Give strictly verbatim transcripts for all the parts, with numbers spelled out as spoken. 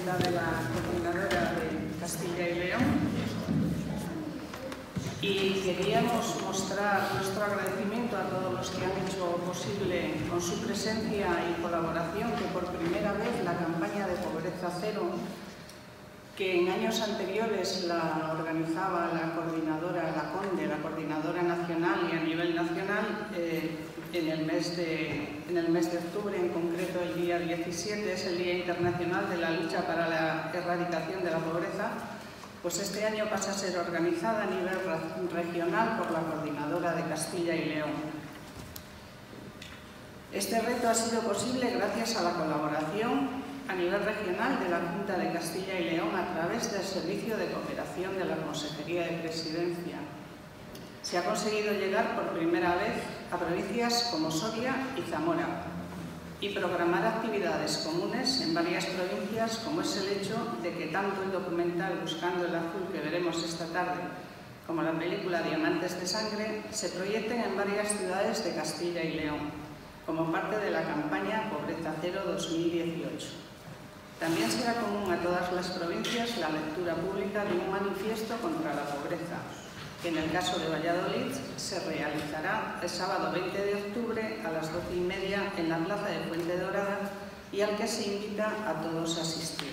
presidenta de la Coordinadora de Castilla y León, y queríamos mostrar nuestro agradecimiento a todos los que han hecho posible con su presencia y colaboración que por primera vez la campaña de Pobreza Cero, que en años anteriores la organizaba la coordinadora, la CONDE, la coordinadora nacional y a nivel nacional, eh, en, el mes de, en el mes de octubre, en concreto el día diecisiete, es el Día Internacional de la Lucha para la Erradicación de la Pobreza, pues este año pasa a ser organizada a nivel regional por la Coordinadora de Castilla y León. Este reto ha sido posible gracias a la colaboración a nivel regional de la Junta de Castilla y León a través del Servicio de Cooperación de la Consejería de Presidencia. Se ha conseguido llegar por primera vez a provincias como Soria y Zamora y programar actividades comunes en varias provincias, como es el hecho de que tanto el documental Buscando el Azul, que veremos esta tarde, como la película Diamantes de Sangre, se proyecten en varias ciudades de Castilla y León, como parte de la campaña Pobreza Cero dos mil dieciocho. También será común a todas las provincias la lectura pública de un manifiesto contra la pobreza, que en el caso de Valladolid se realizará el sábado veinte de octubre a las doce y media en la plaza de Fuente Dorada y al que se invita a todos a asistir.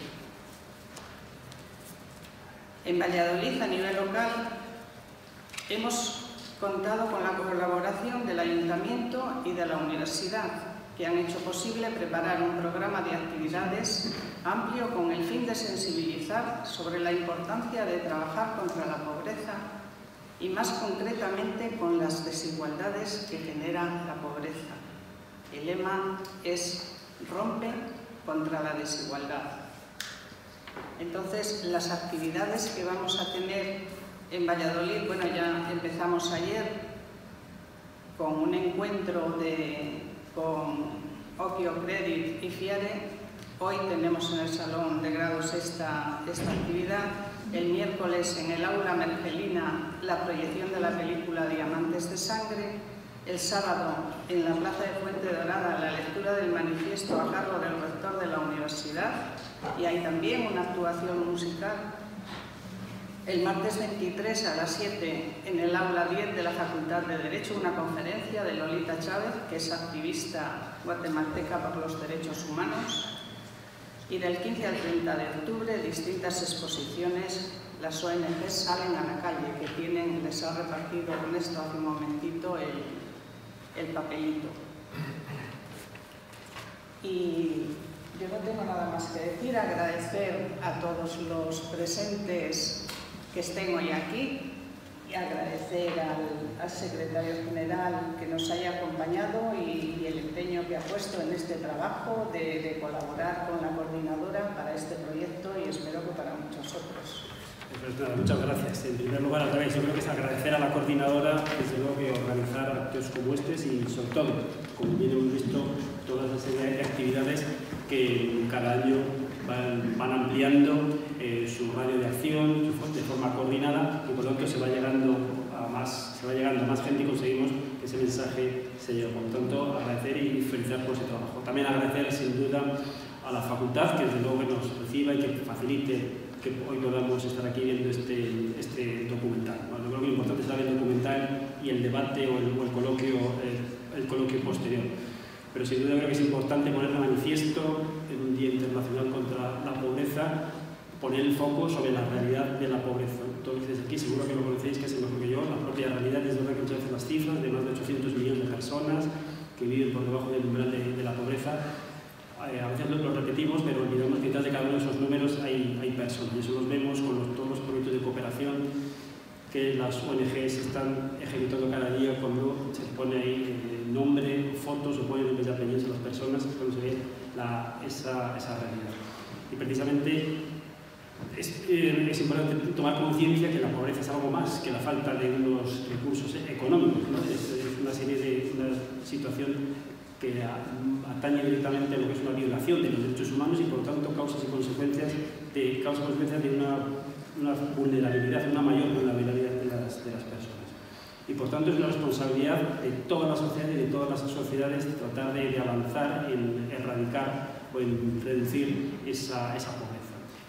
En Valladolid, a nivel local, hemos contado con la colaboración del Ayuntamiento y de la Universidad, que han hecho posible preparar un programa de actividades amplio con el fin de sensibilizar sobre la importancia de trabajar contra la pobreza y más concretamente con las desigualdades que genera la pobreza. El lema es "Rompe contra la desigualdad". Entonces, las actividades que vamos a tener en Valladolid, bueno, ya empezamos ayer con un encuentro de, con Occhio Credit y Fiare. Hoy tenemos en el Salón de Grados esta, esta actividad. El miércoles en el Aula Mergelina la proyección de la película Diamantes de Sangre. El sábado en la Plaza de Fuente Dorada la lectura del manifiesto a cargo del rector de la universidad y hay también una actuación musical. El martes veintitrés a las siete en el Aula diez de la Facultad de Derecho una conferencia de Lolita Chávez, que es activista guatemalteca por los derechos humanos. Y del quince al treinta de octubre, distintas exposiciones. Las O N Ges salen a la calle, que tienen, les ha repartido Ernesto hace un momentito el, el papelito. Y yo no tengo nada más que decir, agradecer a todos los presentes que estén hoy aquí y agradecer al, al secretario general que nos haya acompañado y, y el empeño que ha puesto en este trabajo de, de colaborar con la coordinadora para este proyecto y espero que para muchos otros. Pues nada, muchas gracias. En primer lugar, al revés, yo creo que es agradecer a la coordinadora, desde luego, que organizar actos como estos y, sobre todo, como bien hemos visto, toda esa serie de actividades que cada año van, van ampliando eh, su radio de acción de forma coordinada y, por lo tanto, se va llegando a más, se va llegando a más gente y conseguimos que ese mensaje se llegue. Por lo tanto, agradecer y felicitar por ese trabajo. También agradecer, sin duda, a la facultad, que desde luego que nos reciba y que facilite que hoy podamos estar aquí viendo este, este documental. Bueno, yo creo que lo importante es saber el documental y el debate o el, o el, coloquio, el, el coloquio posterior. Pero sin duda creo que es importante poner de manifiesto en un Día Internacional contra la Pobreza, poner el foco sobre la realidad de la pobreza. Entonces, aquí seguro que lo conocéis, que es mejor que yo, la propia realidad es verdad que muchas veces las cifras de más de ochocientos millones de personas que viven por debajo del umbral de, de la pobreza. A veces lo repetimos, pero olvidamos que detrás de cada uno de esos números hay, hay personas. Y eso los vemos con los, todos los proyectos de cooperación que las O N Ges están ejecutando cada día cuando se pone ahí eh, nombre, fotos o ponen en vez de apellidos a las personas, cuando se ve la, esa, esa realidad. Y precisamente es, eh, es importante tomar conciencia que la pobreza es algo más que la falta de unos recursos económicos, ¿no? Es, es una serie de una situación que atañe directamente a lo que es una violación de los derechos humanos y, por lo tanto, causas y consecuencias de, causas y consecuencias de una, una vulnerabilidad, una mayor vulnerabilidad de las, de las personas. Y, por tanto, es una responsabilidad de toda la sociedad y de todas las sociedades tratar de, de avanzar en erradicar o en reducir esa, esa pobreza.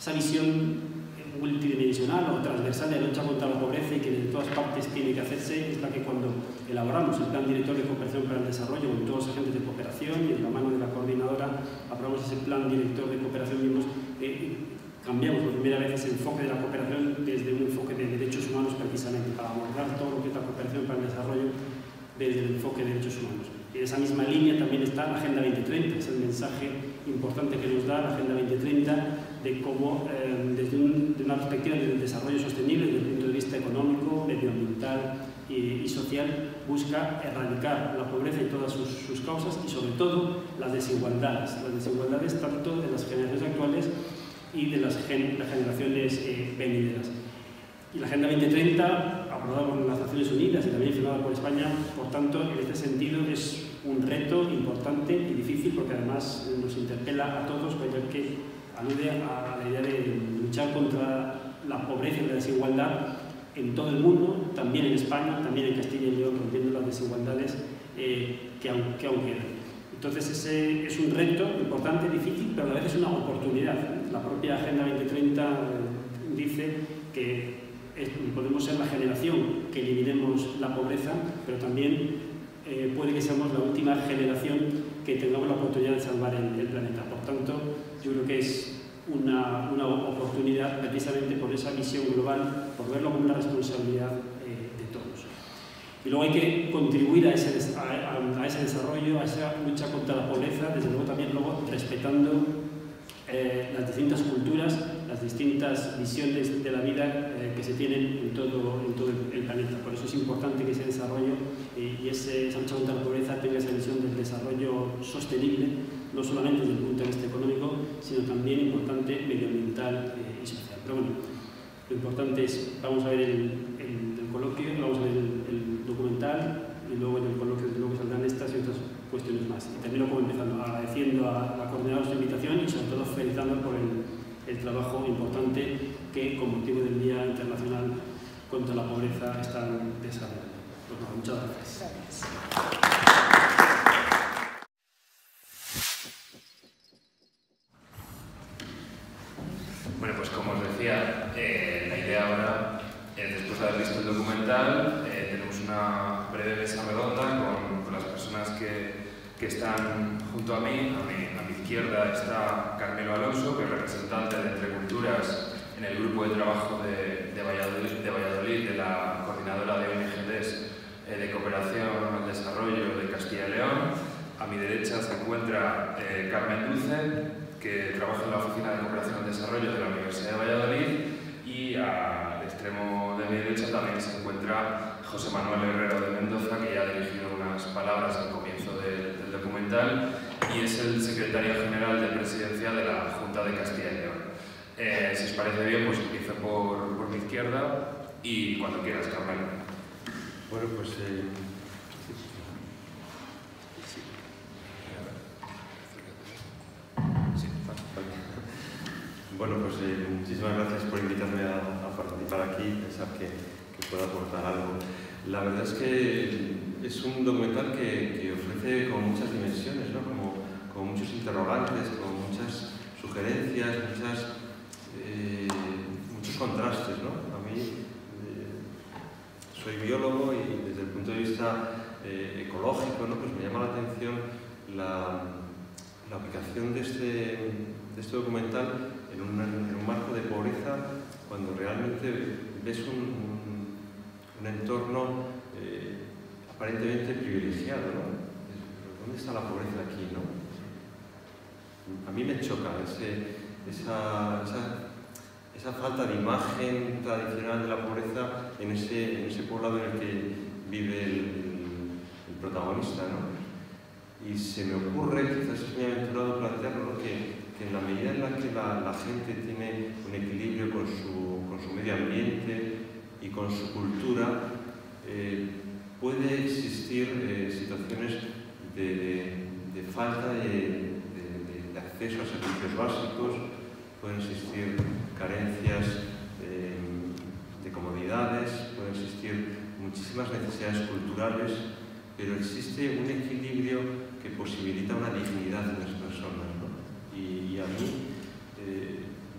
esa visión multidimensional o transversal de la lucha contra la pobreza y que de todas partes tiene que hacerse, es la que cuando elaboramos el Plan Director de Cooperación para el Desarrollo con todos los agentes de cooperación y de la mano de la coordinadora aprobamos ese Plan Director de Cooperación, vimos que cambiamos por primera vez ese enfoque de la cooperación desde un enfoque de derechos humanos precisamente para abordar todo lo que es la cooperación para el desarrollo desde el enfoque de derechos humanos. Y en esa misma línea también está la Agenda veinte treinta, es el mensaje importante que nos da la Agenda veinte treinta de cómo, eh, desde un, de una perspectiva del desarrollo sostenible, desde el punto de vista económico, medioambiental y, y social, busca erradicar la pobreza y todas sus, sus causas y sobre todo las desigualdades, las desigualdades tanto de las generaciones actuales y de las, gen, las generaciones eh, venideras. Y la Agenda veinte treinta, aprobada por las Naciones Unidas y también firmada por España, por tanto, en este sentido es un reto importante y difícil porque además nos interpela a todos, ya que alude a la idea de luchar contra la pobreza y la desigualdad en todo el mundo, también en España, también en Castilla y León, rompiendo las desigualdades eh, que, aún, que aún quedan. Entonces ese es un reto importante, difícil, pero a la vez es una oportunidad. La propia Agenda veinte treinta eh, dice que es, podemos ser la generación que eliminemos la pobreza, pero también eh, puede que seamos la última generación que tengamos la oportunidad de salvar el, el planeta. Por tanto, yo creo que es una, una oportunidad precisamente por esa visión global, por verlo como una responsabilidad eh, de todos. Y luego hay que contribuir a ese, a, a ese desarrollo, a esa lucha contra la pobreza, desde luego también luego respetando eh, las distintas culturas, las distintas visiones de la vida eh, que se tienen en todo, en todo el planeta. Por eso es importante que ese desarrollo eh, y ese, esa lucha contra la pobreza tenga esa visión del desarrollo sostenible, no solamente desde el punto de vista económico, sino también importante medioambiental eh, y social. Pero bueno, lo importante es, vamos a ver el, el, el coloquio, vamos a ver el, el documental y luego en el coloquio desde luego saldrán estas y otras cuestiones más. Y termino como empezando, agradeciendo a la coordinadora su invitación y sobre todo felicitando por el, el trabajo importante que con motivo del Día Internacional contra la Pobreza están desarrollando. Pues nada, muchas gracias. Gracias. Bueno, pues como os decía, eh, la idea ahora, eh, después de haber visto el documental, eh, tenemos una breve mesa redonda con, con las personas que, que están junto a mí. A mi, a mi izquierda está Carmelo Alonso, que es representante de Entre Culturas en el grupo de trabajo de, de, Valladolid, de Valladolid, de la coordinadora de O N G Ds eh, de Cooperación al Desarrollo de Castilla y León. A mi derecha se encuentra eh, Carmen Dulce, que trabaja en la Oficina de Cooperación al Desarrollo de la Universidad de Valladolid, y al extremo de mi derecha también se encuentra José Manuel Herrero de Mendoza, que ya ha dirigido unas palabras al comienzo de, del documental y es el secretario general de Presidencia de la Junta de Castilla y León. Eh, si os parece bien, pues empiezo por, por mi izquierda y cuando quieras, Carmelo. Bueno, pues... Eh... Bueno, pues eh, muchísimas gracias por invitarme a, a participar aquí, pensar que, que pueda aportar algo. La verdad es que es un documental que, que ofrece con muchas dimensiones, ¿no? como, con muchos interrogantes, con muchas sugerencias, muchas, eh, muchos contrastes, ¿no? A mí eh, soy biólogo y desde el punto de vista eh, ecológico, ¿no? Pues me llama la atención la, la aplicación de este, de este documental en un, en un marco de pobreza, cuando realmente ves un, un, un entorno eh, aparentemente privilegiado, ¿no? ¿Dónde está la pobreza aquí, no? A mí me choca ese, esa, esa, esa falta de imagen tradicional de la pobreza en ese, en ese poblado en el que vive el, el, el protagonista, ¿no? Y se me ocurre, quizás es muy aventurado plantearlo, que en la medida en la que la, la gente tiene un equilibrio con su, con su medio ambiente y con su cultura, eh, puede existir eh, situaciones de, de, de falta de, de, de acceso a servicios básicos, pueden existir carencias eh, de comodidades, pueden existir muchísimas necesidades culturales, pero existe un equilibrio que posibilita una dignidad de las personas, ¿no? Y, y a mí, eh,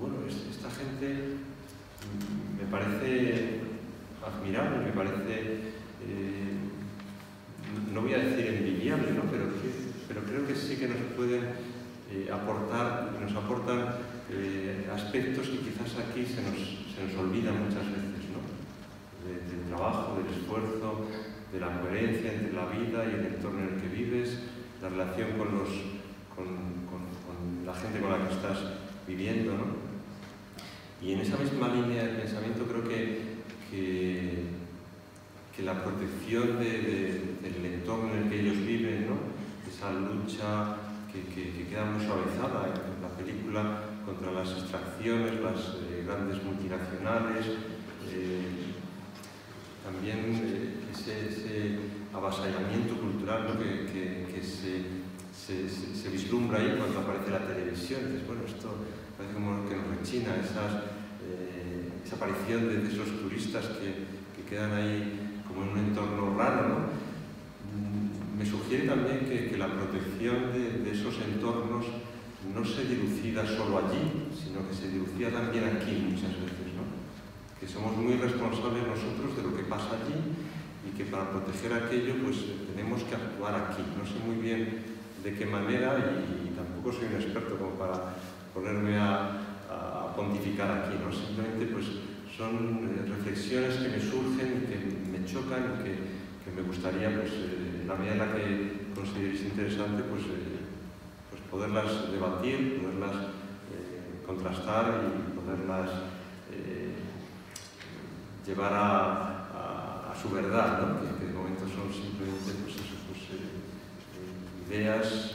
bueno, esta gente me parece admirable, me parece, eh, no voy a decir envidiable, ¿no? pero, pero creo que sí que nos pueden eh, aportar, nos aportan eh, aspectos que quizás aquí se nos, se nos olvidan muchas veces, ¿no? De, del trabajo, del esfuerzo, de la coherencia entre la vida y el entorno en el que vives, la relación con, los, con, con, con la gente con la que estás viviendo, ¿no? Y en esa misma línea de pensamiento creo que, que, que la protección de, de, del entorno en el que ellos viven, ¿no? Esa lucha que, que, que queda muy suavizada en la película contra las extracciones, las eh, grandes multinacionales, eh, también eh, ese, ese avasallamiento cultural, ¿no? que, que, que se, se, se, se vislumbra ahí cuando aparece la televisión. Dices, bueno, esto parece como que nos rechina, esas, eh, esa aparición de, de esos turistas que, que quedan ahí como en un entorno raro, ¿no? Me sugiere también que, que la protección de, de esos entornos no se dilucida solo allí, sino que se dilucida también aquí muchas veces, ¿no? Que somos muy responsables nosotros de lo que pasa allí y que para proteger aquello pues tenemos que actuar aquí. No sé muy bien de qué manera y, y tampoco soy un experto como para ponerme a, a pontificar aquí, ¿no? Simplemente pues son eh, reflexiones que me surgen y que me chocan y que, que me gustaría pues eh, en la medida en la que consideréis interesante pues, eh, pues poderlas debatir, poderlas eh, contrastar y poderlas eh, llevar a, a, a su verdad, ¿no? que, que de momento son simplemente pues eso, pues, eh, ideas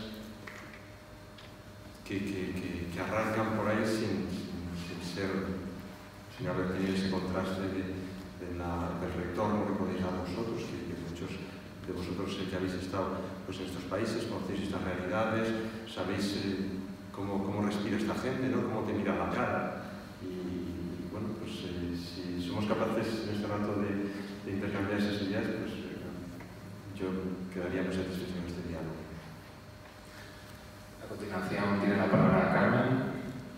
que, que, que, que arrancan por ahí sin, sin, sin ser, sin haber tenido ese contraste de, de la, del retorno que podéis dar vosotros, que, que muchos de vosotros sé que habéis estado pues, en estos países, conocéis estas realidades, sabéis eh, cómo, cómo respira esta gente, ¿no? Cómo te mira a la cara. Y bueno, pues eh, si somos capaces en este rato de, de intercambiar esas ideas, pues eh, yo quedaría muy satisfecho en este diálogo. A continuación tiene la palabra Carmen.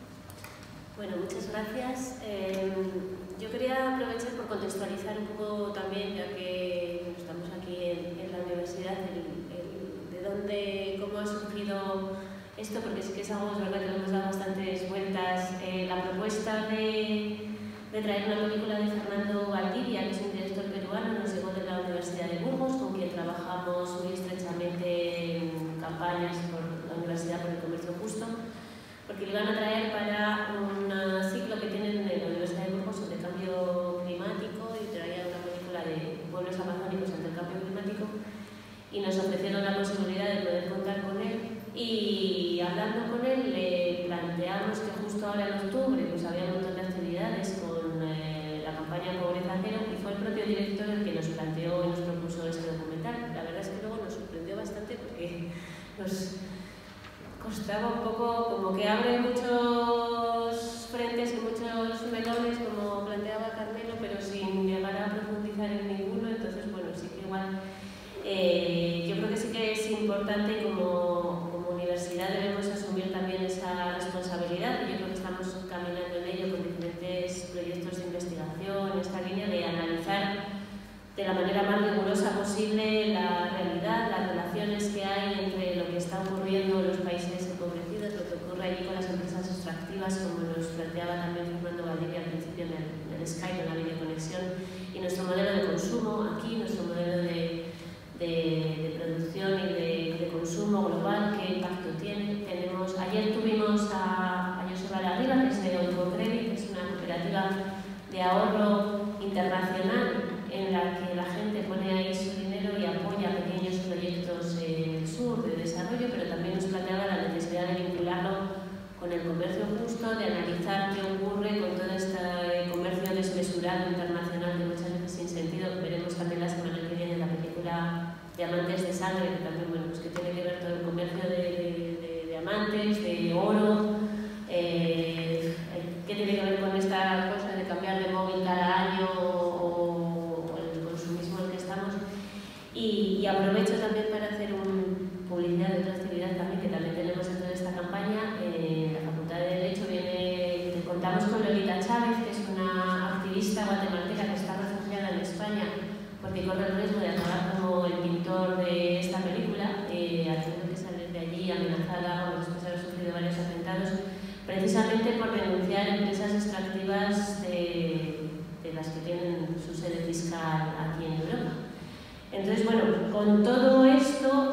Bueno, muchas gracias. Eh, yo quería aprovechar por contextualizar un poco también, ya que estamos aquí en, en la universidad, el, el, de dónde, cómo ha surgido esto, porque sí que es algo, es verdad que le hemos dado bastantes vueltas. Eh, la propuesta de, de traer una película de Fernando Valdivia, que es un director peruano, nos llegó de la Universidad de Burgos, con quien trabajamos muy estrechamente en campañas por la Universidad por el Comercio Justo, porque le iban a traer para un ciclo que tienen en la Universidad de Burgos sobre cambio climático y traían una película de pueblos amazónicos ante el cambio climático y nos ofrecieron la posibilidad de poder contar con él y hablando con él le planteamos que justo ahora en octubre pues había un montón de actividades con eh, la campaña Pobreza Cero y fue el propio director el que nos planteó y nos propuso este documental. La verdad es que luego nos sorprendió bastante porque nos costaba un poco, como que abre muchos frentes y muchos melones, como planteaba Carmelo, pero sin llegar a profundizar en ninguno. Entonces, bueno, sí que igual, eh, yo creo que sí que es importante como, como universidad debemos asumir también esa responsabilidad. Yo creo que estamos caminando en ello con diferentes proyectos de investigación, en esta línea de analizar de la manera más rigurosa posible la realidad, las relaciones que hay entre lo que está ocurriendo en los países empobrecidos, lo que ocurre allí con las empresas extractivas, como nos planteaba también Fernando Valdivia al principio en el, en el Skype, en la videoconexión, y nuestro modelo de consumo aquí, nuestro modelo de, de, de producción y de, de consumo global, qué impacto tiene. Tenemos, ayer tuvimos a, a Joseba Larriba, que es de Oncocredit, que es una cooperativa de ahorro internacional en la que la gente pone ahí su dinero y apoya pequeños proyectos en el sur de desarrollo, pero también nos planteaba la necesidad de vincularlo con el comercio justo, de analizar qué ocurre con todo este comercio desmesurado internacional que muchas veces sin sentido. Veremos también la semana que viene la película Diamantes de Sangre, que también bueno, pues que tiene que ver todo el comercio de, de, de diamantes, de oro, eh, qué tiene que ver con esta cosa de cambiar de móvil cada año o Y, y aprovecho también para hacer un publicidad de otra actividad también que también tenemos dentro de esta campaña. Eh, la Facultad de Derecho viene, te contaba porque corre el riesgo de acabar como el pintor de esta película, eh, haciendo que salir de allí amenazada o después de haber sufrido varios atentados, precisamente por denunciar empresas extractivas de, de las que tienen su sede fiscal aquí en Europa. Entonces, bueno, con todo esto,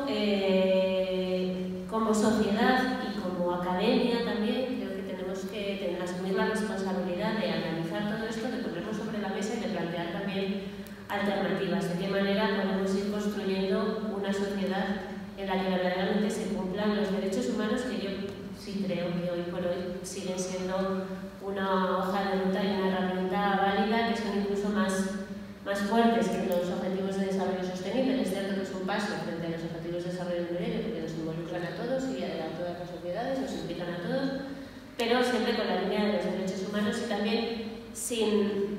eh, como sociedad y como academia también, creo que tenemos que tener, asumir la responsabilidad de analizar todo esto, de ponerlo sobre la mesa y de plantear también alternativas, de qué manera podemos ir construyendo una sociedad en la que verdaderamente se cumplan los derechos humanos, que yo sí creo que hoy por hoy siguen siendo una hoja de ruta y una herramienta válida, que son incluso más, más fuertes que los objetivos de desarrollo sostenible. Es cierto que es un paso frente a los objetivos de desarrollo del milenio, porque nos involucran a todos y a todas las sociedades, nos implican a todos, pero siempre con la línea de los derechos humanos y también sin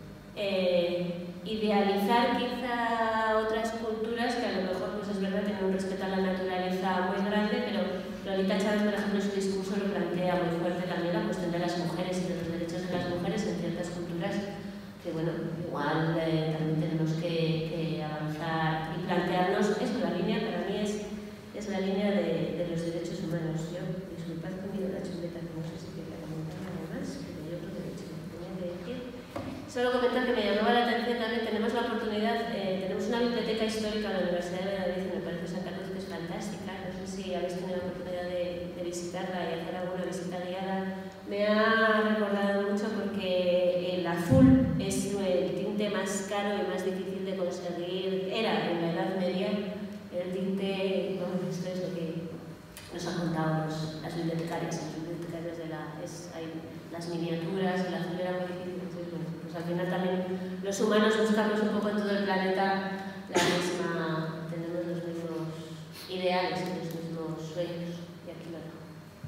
eh, idealizar quizá otras culturas que a lo mejor, pues es verdad, tienen un respeto a la naturaleza muy grande, pero Lolita Chávez, por ejemplo, en su discurso lo plantea muy fuerte también la cuestión de las mujeres y de los derechos de las mujeres en ciertas culturas, que bueno, igual eh, también tenemos que, que avanzar y plantearnos eso. La línea para mí es, es la línea de, de los derechos humanos. Yo, disculpad conmigo la chuleta, que no sé si quería comentar algo más, pero yo creo que tenía que decir. Solo comentar que me llamaba la atención también, tenemos la oportunidad, eh, tenemos una biblioteca histórica de la Universidad de Valladolid, me parece San Carlos, que es fantástica. No sé si habéis tenido la oportunidad de, de visitarla y hacer alguna visita guiada. Me ha recordado mucho porque el azul es el tinte más caro y más difícil de conseguir, era en la Edad Media, el tinte, bueno, esto es lo que nos han contado los, las bibliotecarias, los bibliotecarios de la, es, hay las miniaturas, el azul era muy difícil. Pues al final también los humanos buscamos un poco en todo el planeta la misma, tenemos los mismos ideales y los mismos sueños, y aquí lo dejo.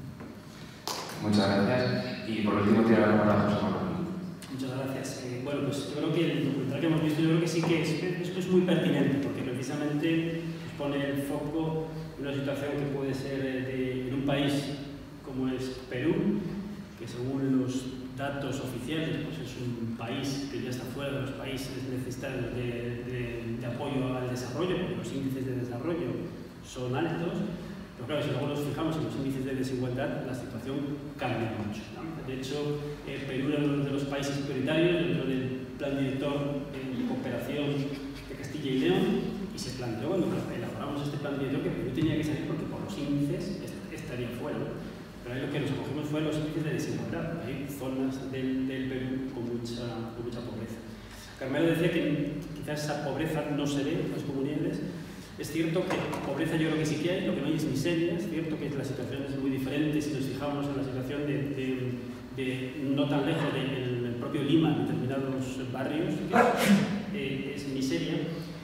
Muchas gracias. Y por último, tiene la palabra José Manuel. Muchas gracias. Eh, bueno, pues yo creo que el documental que hemos visto, yo creo que sí que es, esto es muy pertinente, porque precisamente pone el foco en una situación que puede ser de, en un país como es Perú, que según los datos oficiales, pues es un país que ya está fuera de los países necesitados de, de, de apoyo al desarrollo, porque los índices de desarrollo son altos, pero claro, si luego nos fijamos en los índices de desigualdad, la situación cambia mucho, ¿no? De hecho, eh, Perú era uno de los países prioritarios dentro del Plan Director de Cooperación de Castilla y León, y se planteó cuando elaboramos este Plan Director que Perú tenía que salir porque por los índices estaría fuera, ¿no? Pero ahí lo que nos acogimos fue los índices de desigualdad. Hay zonas del, del Perú con mucha, con mucha pobreza. Carmelo decía que quizás esa pobreza no se ve en las comunidades. Es cierto que pobreza yo creo que sí que hay, lo que no hay es miseria. Es cierto que la situación es muy diferente si nos fijamos en la situación de, de, de no tan lejos del de, propio Lima, en determinados barrios, que eh, es miseria.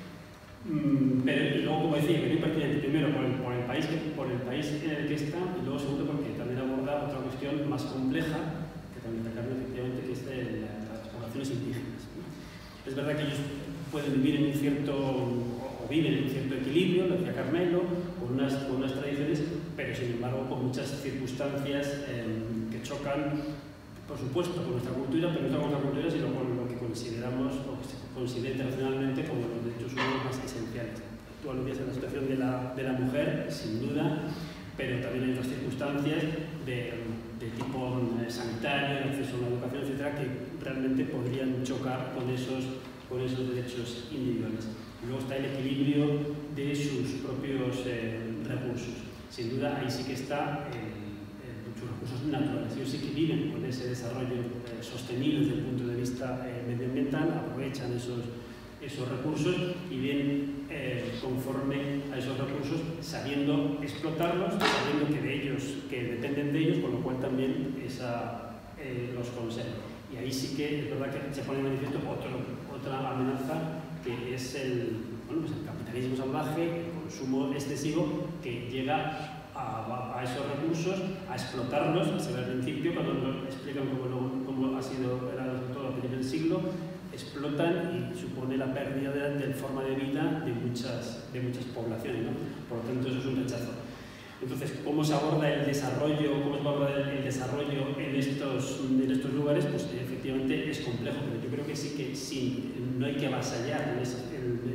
Mm, pero y luego, como decía, que es muy pertinente, primero por el, por, el país que, por el país en el que está, y luego segundo porque también aborda otra cuestión más compleja, que también está claro efectivamente, que es de las poblaciones indígenas, ¿no? Es verdad que ellos pueden vivir en un cierto, o viven en un cierto equilibrio, lo decía Carmelo, con unas, con unas tradiciones, pero sin embargo con muchas circunstancias eh, que chocan, por supuesto, con nuestra cultura, pero no con nuestra cultura, sino con lo que consideramos o que se considera internacionalmente como los derechos humanos más esenciales. Tú aludías a la situación de la, de la mujer, sin duda, pero también hay otras circunstancias de, de tipo sanitario, de acceso a una educación, etcétera, que realmente podrían chocar con esos, con esos derechos individuales. Y luego está el equilibrio de sus propios eh, recursos. Sin duda, ahí sí que está eh, sus recursos naturales. Ellos sí que viven con ese desarrollo eh, sostenible desde el punto de vista eh, medioambiental, aprovechan esos, esos recursos y vienen eh, conforme a esos recursos, sabiendo explotarlos, sabiendo que de ellos, que dependen de ellos, con lo cual también esa, eh, los conservan. Y ahí sí que es verdad que se pone en manifiesto otro, otra amenaza, que es el, bueno, pues el capitalismo salvaje, el consumo excesivo, que llega A, a esos recursos, a explotarlos. Se ve al principio, cuando nos explican cómo, lo, cómo ha sido el resultado a principios del siglo, explotan y supone la pérdida de, de forma de vida de muchas, de muchas poblaciones, ¿no? Por lo tanto, eso es un rechazo. Entonces, ¿cómo se aborda el desarrollo, cómo se aborda el, el desarrollo en estos, en estos lugares? Pues efectivamente es complejo, pero yo creo que sí que sí, no hay que avasallar en, esa, en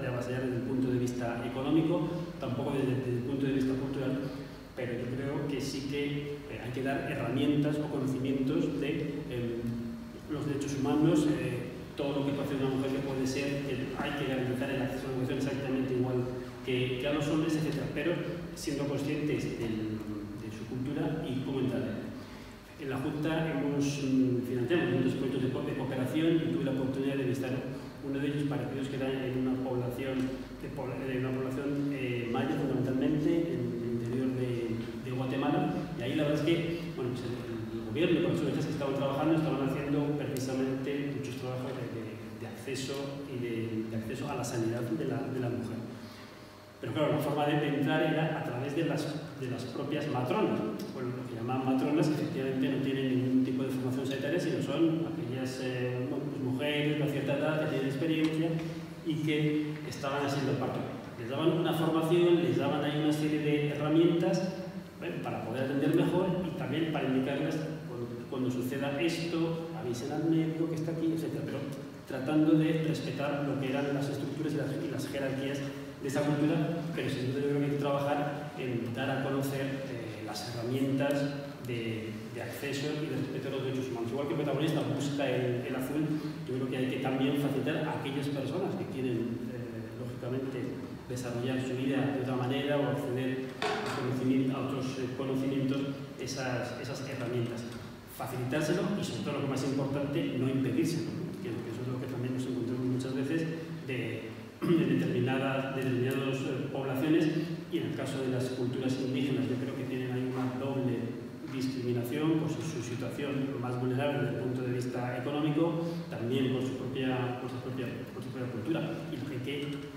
de avasallar desde el punto de vista económico, tampoco desde, desde el punto de vista cultural, pero yo creo que sí que eh, hay que dar herramientas o conocimientos de eh, los derechos humanos, eh, todo lo que puede hacer una mujer que puede ser, que hay que garantizar el acceso a la educación exactamente igual que, que a los hombres, etcétera, pero siendo conscientes del, de su cultura y cómo entrar. En la Junta hemos financiado muchos proyectos de, de cooperación y tuve la oportunidad de visitar uno de ellos para aquellos que eran en una población, de, de una población eh, maya fundamentalmente, en el interior de, de Guatemala, y ahí la verdad es que bueno, pues el, el gobierno y con las O N Ges que estaban trabajando estaban haciendo precisamente muchos trabajos de, de, de acceso y de, de acceso a la sanidad de la, de la mujer. Pero claro, la forma de entrar era a través de las, de las propias matronas. Bueno, lo que llaman matronas efectivamente no tienen ningún tipo de formación sanitaria, sino son aquellas eh, bueno, pues mujeres de cierta edad que tienen experiencia y que estaban haciendo parto. Les daban una formación, les daban ahí una serie de herramientas bueno, para poder atender mejor y también para indicarles cuando, cuando suceda esto, avisen al médico que está aquí, etcétera. Pero tratando de respetar lo que eran las estructuras y las, y las jerarquías de esa cultura, pero sin duda yo creo que hay que trabajar en dar a conocer eh, las herramientas de, de acceso y de respeto a los derechos humanos. Igual que el protagonista busca el, el azul, yo creo que hay que también facilitar a aquellas personas que quieren, eh, lógicamente, desarrollar su vida de otra manera o acceder a, conocimiento, a otros eh, conocimientos, esas, esas herramientas. Facilitárselo y, sobre todo, lo que más importante, no impedírselo, ¿no? que, que eso es lo que también nos encontramos muchas veces de de determinadas, de determinadas poblaciones y en el caso de las culturas indígenas yo creo que tienen ahí una doble discriminación por su, su situación más vulnerable desde el punto de vista económico, también por su propia, por su propia, por su propia cultura. Y lo que hay que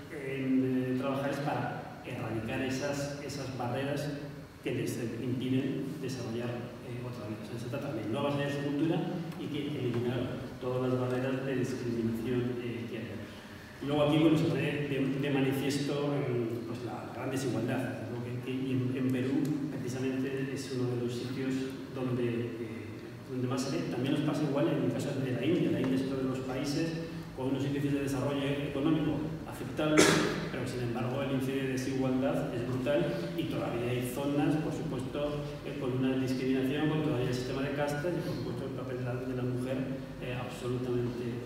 eh, trabajar es para erradicar esas, esas barreras que les impiden desarrollar eh, otra vida. O sea, se trata de no avasallar su cultura y que eliminar todas las barreras de discriminación eh, que hay. Y luego aquí bueno, se pone de, de manifiesto pues, la gran desigualdad, ¿no? que, que, y en, en Perú precisamente es uno de los sitios donde, eh, donde más se ve. También nos pasa igual en el caso de la India. La India es uno de los países con unos índices de desarrollo económico aceptables, pero sin embargo el índice de desigualdad es brutal y todavía hay zonas, por supuesto, eh, con una discriminación, con todavía el sistema de castas y por supuesto el papel de la, de la mujer eh, absolutamente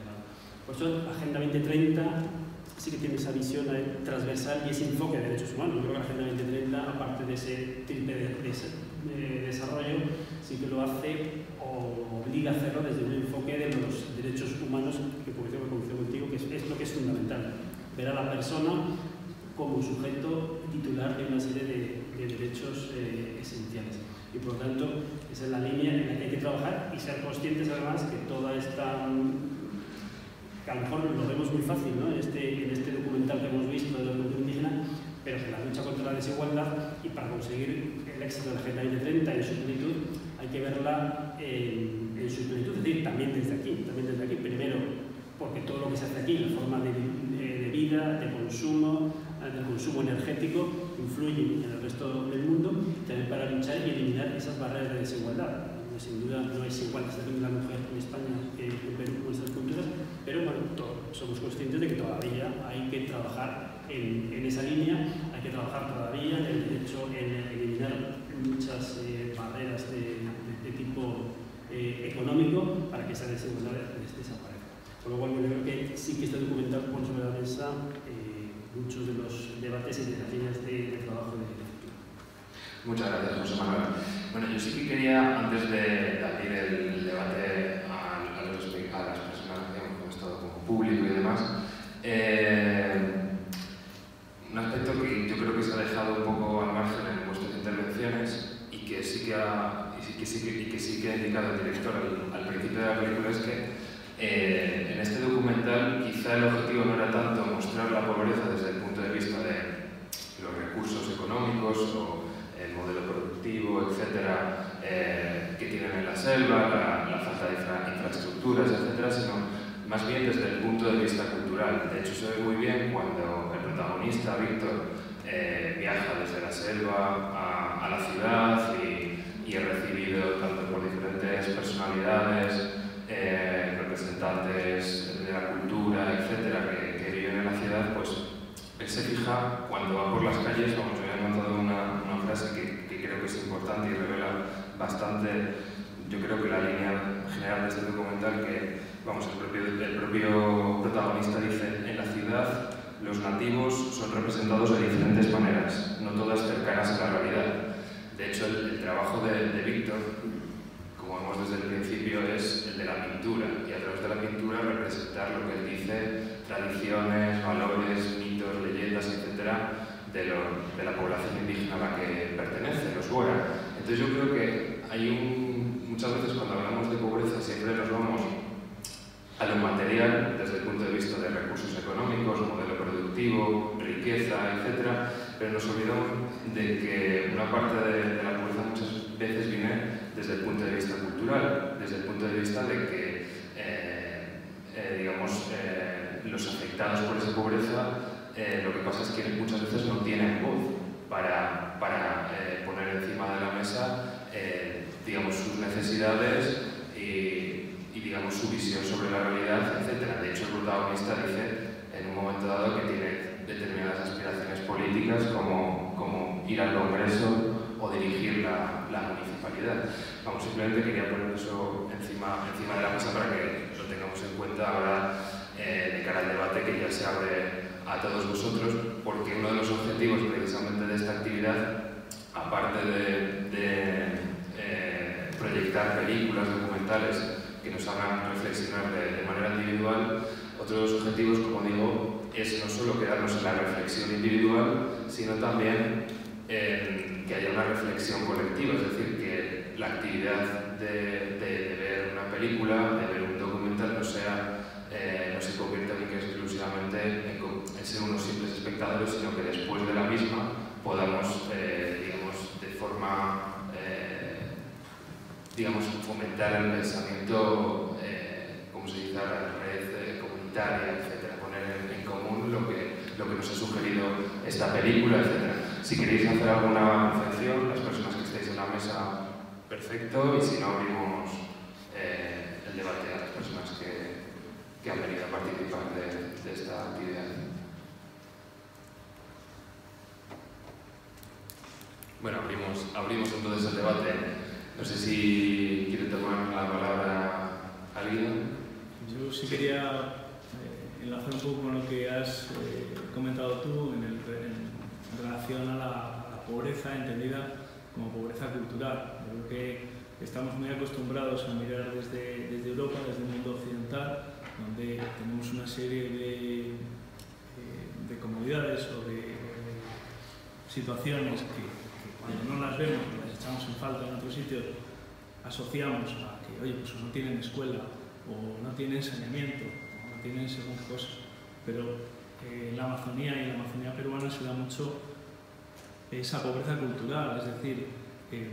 Por eso, la Agenda veinte treinta sí que tiene esa visión transversal y ese enfoque de derechos humanos. Yo creo que la Agenda veinte treinta, aparte de ese triple de, de, de desarrollo, sí que lo hace o obliga a hacerlo desde un enfoque de los derechos humanos, que por ejemplo, coincido contigo, que es, es lo que es fundamental. Ver a la persona como sujeto titular de una serie de, de derechos eh, esenciales. Y por lo tanto, esa es la línea en la que hay que trabajar y ser conscientes además que toda esta... que a lo mejor lo vemos muy fácil, ¿no? en, este, en este documental que hemos visto de la cultura indígena, pero que la lucha contra la desigualdad y para conseguir el éxito de la Agenda veinte treinta en su plenitud hay que verla en, en su plenitud, es decir, también desde aquí, también desde aquí. Primero, porque todo lo que se hace aquí, la forma de, de, de vida, de consumo, del consumo energético, influye en el resto del mundo, también para luchar y eliminar esas barreras de desigualdad. Sin duda no es igual la situación de la mujer en España que en Perú con estas culturas, pero bueno, todos somos conscientes de que todavía hay que trabajar en, en esa línea, hay que trabajar todavía en el derecho, en eliminar muchas eh, barreras de, de, de tipo eh, económico para que esa desigualdad desaparezca. Con lo cual, yo creo que sí que este documental pone sobre la mesa eh, muchos de los debates y de las líneas de, de trabajo de Muchas gracias, José Manuel. Bueno, yo sí que quería, antes de abrir el debate a, a, los, a las personas que hemos estado como público y demás, eh, un aspecto que yo creo que se ha dejado un poco al margen en vuestras intervenciones y que sí que ha, y sí que, sí que, y que, sí que ha indicado el director al, al principio de la película es que eh, en este documental quizá el objetivo no era tanto mostrar la pobreza desde el punto de vista de los recursos económicos o el modelo productivo, etcétera, eh, que tienen en la selva, la, la falta de infra, infraestructuras, etcétera, sino más bien desde el punto de vista cultural. De hecho, se ve muy bien cuando el protagonista, Víctor, eh, viaja desde la selva a, a la ciudad y, y es recibido tanto por diferentes personalidades, eh, representantes de la cultura, etcétera, que, que viven en la ciudad, pues hija, cuando va por las calles, vamos, yo he notado una, una frase que, que creo que es importante y revela bastante, yo creo que la línea general de este documental, que vamos, el propio, el propio protagonista dice: en la ciudad los nativos son representados de diferentes maneras, no todas cercanas a la realidad. De hecho, el, el trabajo de, de Víctor, como vemos desde el principio, es el de la pintura, y a través de la pintura representar lo que él dice, tradiciones, valores, mitos, leyendas, etcétera, de, lo, de la población indígena a la que pertenece, los Wara. Entonces yo creo que hay un, muchas veces cuando hablamos de pobreza siempre nos vamos a lo material desde el punto de vista de recursos económicos, modelo productivo, riqueza, etcétera, pero nos olvidamos de que una parte de, de la pobreza muchas veces viene desde el punto de vista cultural, desde el punto de vista de que eh, eh, digamos, eh, los afectados por esa pobreza, eh, lo que pasa es que muchas veces no tienen voz para, para eh, poner encima de la mesa eh, digamos, sus necesidades y, y digamos, su visión sobre la realidad, etcétera. De hecho, el protagonista dice en un momento dado que tiene determinadas aspiraciones políticas como, como ir al Congreso o dirigir la, la municipalidad. Vamos, simplemente quería poner eso encima, encima de la mesa para que lo tengamos en cuenta ahora eh, de cara al debate que ya se abre a todos vosotros, porque uno de los objetivos precisamente de esta actividad, aparte de, de eh, proyectar películas, documentales que nos hagan reflexionar de, de manera individual, otro de los objetivos, como digo, es no solo quedarnos en la reflexión individual, sino también en que haya una reflexión colectiva, es decir, que la actividad de, de, de ver una película, de ver un documental, no, sea, eh, no se convierta única y exclusivamente en, en ser unos simples espectadores, sino que después de la misma podamos, eh, digamos, de forma, eh, digamos, fomentar el pensamiento, eh, como se dice ahora, la red eh, comunitaria, etcétera, poner en, en común lo que, lo que nos ha sugerido esta película, etcétera. Si queréis hacer alguna reflexión, las personas que estéis en la mesa, perfecto, y si no, abrimos eh, el debate a las personas que, que han venido a participar de, de esta actividad. Bueno, abrimos, abrimos entonces el debate. No sé si quiere tomar la palabra alguien. Yo sí quería eh, enlazar un poco con lo que has eh, comentado tú en, el, en, en relación a la, a la pobreza entendida como pobreza cultural. Yo creo que estamos muy acostumbrados a mirar desde, desde Europa, desde el mundo occidental, donde tenemos una serie de, eh, de comodidades o de, de situaciones que, que cuando no las vemos, las echamos en falta en otros sitios, asociamos a que, oye, pues no tienen escuela, o no tienen saneamiento, o no tienen según qué cosa. Pero eh, en la Amazonía y en la Amazonía peruana se da mucho esa pobreza cultural, es decir, eh,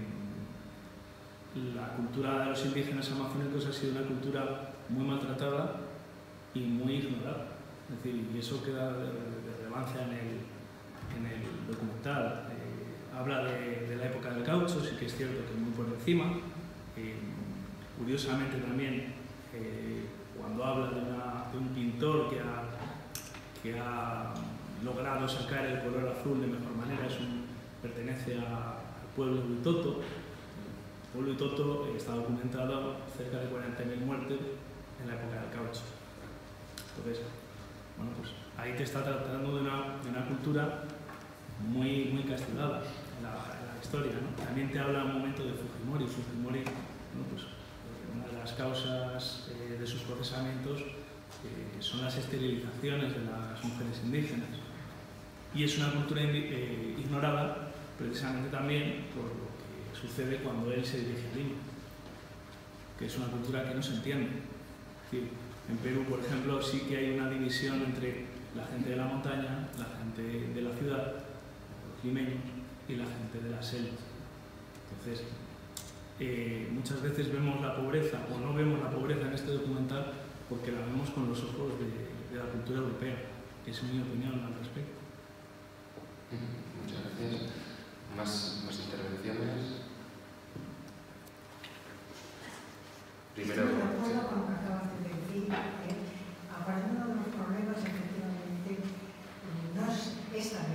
la cultura de los indígenas amazónicos ha sido una cultura muy maltratada y muy ignorada. Es decir, y eso queda de, de relevancia en el, en el documental. Eh, habla de, de la época del caucho, sí que es cierto que muy por encima. Eh, curiosamente también, eh, cuando habla de, una, de un pintor que ha, que ha logrado sacar el color azul de mejor manera, es un, pertenece a, al pueblo de Uitoto. El pueblo de Uitoto eh, está documentado cerca de cuarenta mil muertes en la época del caucho. Entonces, bueno, pues ahí te está tratando de una, de una cultura muy, muy castigada en la, en la historia, ¿no? También te habla un momento de Fujimori. Fujimori, bueno, pues, una de las causas eh, de sus procesamientos eh, son las esterilizaciones de las mujeres indígenas. Y es una cultura eh, ignorada precisamente también por lo que sucede cuando él se dirige a Lima, que es una cultura que no se entiende. Es decir, en Perú, por ejemplo, sí que hay una división entre la gente de la montaña, la gente de la ciudad, los limeños, y la gente de la selva. Entonces, eh, muchas veces vemos la pobreza, o no vemos la pobreza en este documental, porque la vemos con los ojos de, de la cultura europea, que es mi opinión al respecto. Muchas gracias. ¿Más, más intervenciones? Primero... Estoy de acuerdo con lo que acabas de decir. ¿eh? Aparte, uno de los problemas, efectivamente, no es esta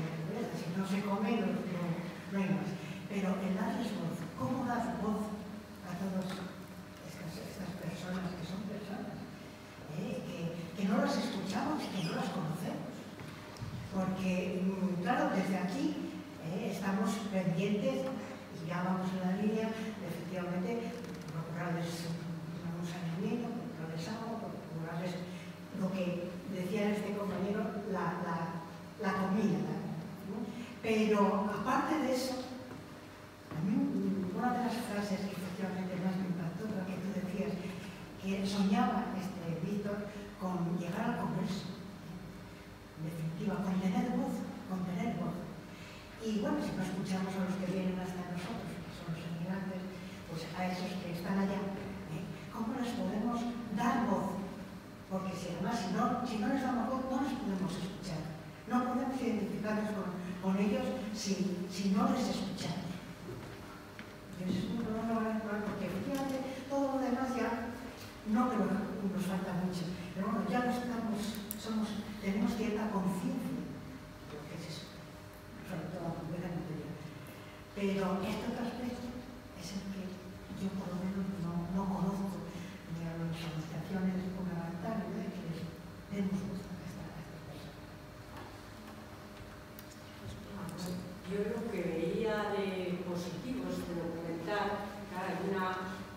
se come, no, no, no hay más. Pero el darles voz, ¿cómo das voz a todas estas, estas personas que son personas? ¿Eh? Que, que no las escuchamos, que no las conocemos. Porque, claro, desde aquí eh, estamos pendientes, y ya vamos en la línea, efectivamente, procurarles un saneamiento, procurarles agua, procurarles lo que decía este compañero, la, la, la comida, ¿no? Pero, aparte de eso, a mí una de las frases que efectivamente más me impactó, lo que tú decías, que soñaba este Víctor con llegar al Congreso, en definitiva, con tener voz, con tener voz. Y bueno, si no escuchamos a los que vienen hasta nosotros, que son los emigrantes, pues a esos que están allá, ¿eh? ¿Cómo les podemos dar voz? Porque si además, si no, si no les damos voz, no les podemos escuchar. No podemos identificarnos con, con ellos si, si no les escuchamos. Y eso es un problema, porque efectivamente todo lo demás ya no creo que nos falta mucho, pero bueno, ya no estamos, somos, tenemos cierta conciencia de lo que es eso, sobre todo la pobreza material. Pero este otro aspecto es el que yo por lo menos no, no conozco de las organizaciones gubernamentales, ¿eh? Que les demos voz a estas personas. Yo lo que veía de positivo este documental, claro, hay una,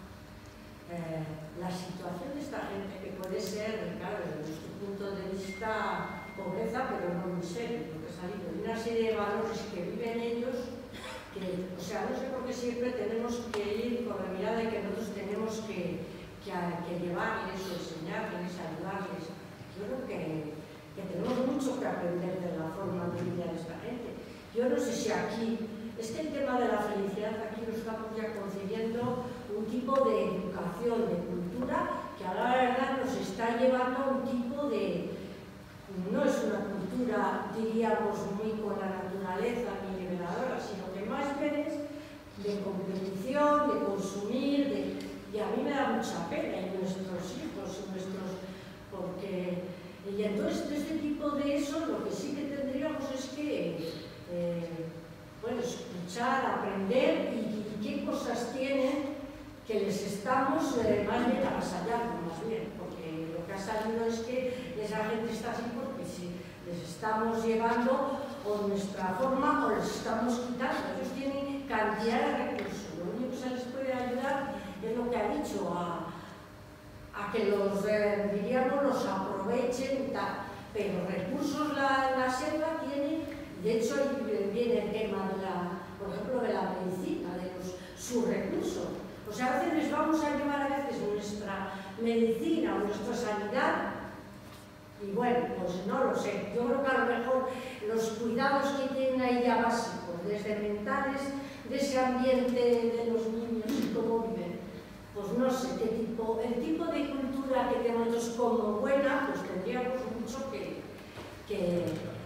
eh, la situación de esta gente que puede ser, claro, desde nuestro punto de vista, pobreza, pero no muy serio, porque ha salido de una serie de valores que viven ellos, que, o sea, no sé por qué siempre tenemos que ir con la mirada de que nosotros tenemos que, que, que llevarles o enseñarles, ayudarles. Yo creo que, que tenemos mucho que aprender de la forma de vida de esta gente. Yo no sé si aquí, es que el tema de la felicidad aquí lo estamos ya concibiendo un tipo de educación, de cultura, que a la verdad nos está llevando a un tipo de, no es una cultura, diríamos, muy con la naturaleza ni liberadora, sino que más bien es de competición, de consumir, de, y a mí me da mucha pena en nuestros hijos, nuestros, porque, y entonces de este tipo de eso, lo que sí que tendríamos es que Eh, bueno, escuchar, aprender y, y qué cosas tienen que les estamos eh, más bien avasallando, más bien, porque lo que ha salido es que esa gente está así porque si les estamos llevando o nuestra forma o les estamos quitando. Ellos tienen cantidad de recursos, lo único que se les puede ayudar es lo que ha dicho, a, a que los, eh, diríamos, los aprovechen y tal, pero recursos la, la selva tiene. De hecho, viene el tema, de la, por ejemplo, de la medicina, de los, sus recursos. O sea, a veces les vamos a llevar a veces nuestra medicina o nuestra sanidad y bueno, pues no lo sé. Yo creo que a lo mejor los cuidados que tienen ahí ya básicos, desde mentales, de ese ambiente de los niños y cómo viven, pues no sé qué tipo, el tipo de cultura que tenemos como buena, pues tendríamos mucho que... que,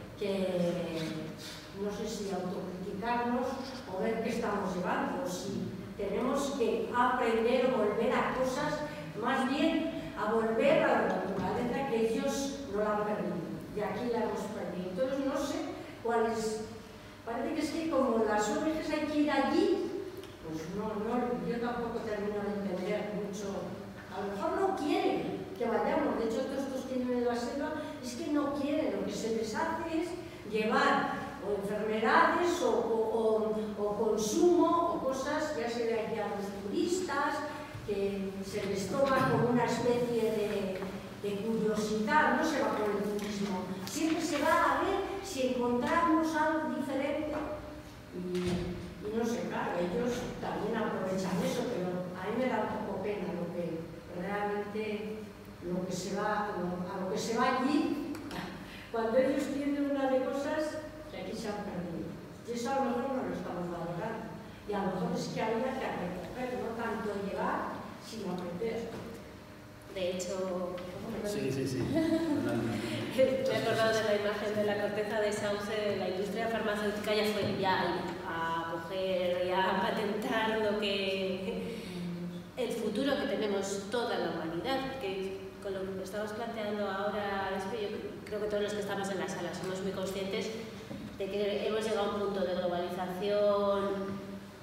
que no sé si autocriticarnos o ver qué estamos llevando, si tenemos que aprender o volver a cosas, más bien a volver a la naturaleza que ellos no la han perdido, y aquí la hemos perdido. Entonces no sé cuál es, parece que es que como las O N Ges hay que ir allí, pues no, no, yo tampoco termino de entender mucho, a lo mejor no quieren que vayamos, de hecho todos estos que viven en la selva es que no quieren, lo que se les hace es llevar o enfermedades o, o, o, o consumo o cosas, ya se ve aquí a los turistas, que se les toma como una especie de, de curiosidad, no se va por el turismo, siempre se va a ver si encontramos algo diferente y, y no sé, claro, ellos también aprovechan eso, pero a mí me da un poco pena lo que realmente lo que se va, a lo que se va allí, cuando ellos tienen una de cosas que aquí se han perdido. Y eso a lo mejor no lo estamos valorando. Y a lo mejor es que habría que recoger, no tanto llevar, sino aprender. De hecho, sí, sí, sí. me he acordado de la imagen de la corteza de sauce. La industria farmacéutica ya fue ya a coger, ya a patentar lo que el futuro que tenemos toda la humanidad, que con lo que estamos planteando ahora, es que yo creo que todos los que estamos en la sala somos muy conscientes de que hemos llegado a un punto de globalización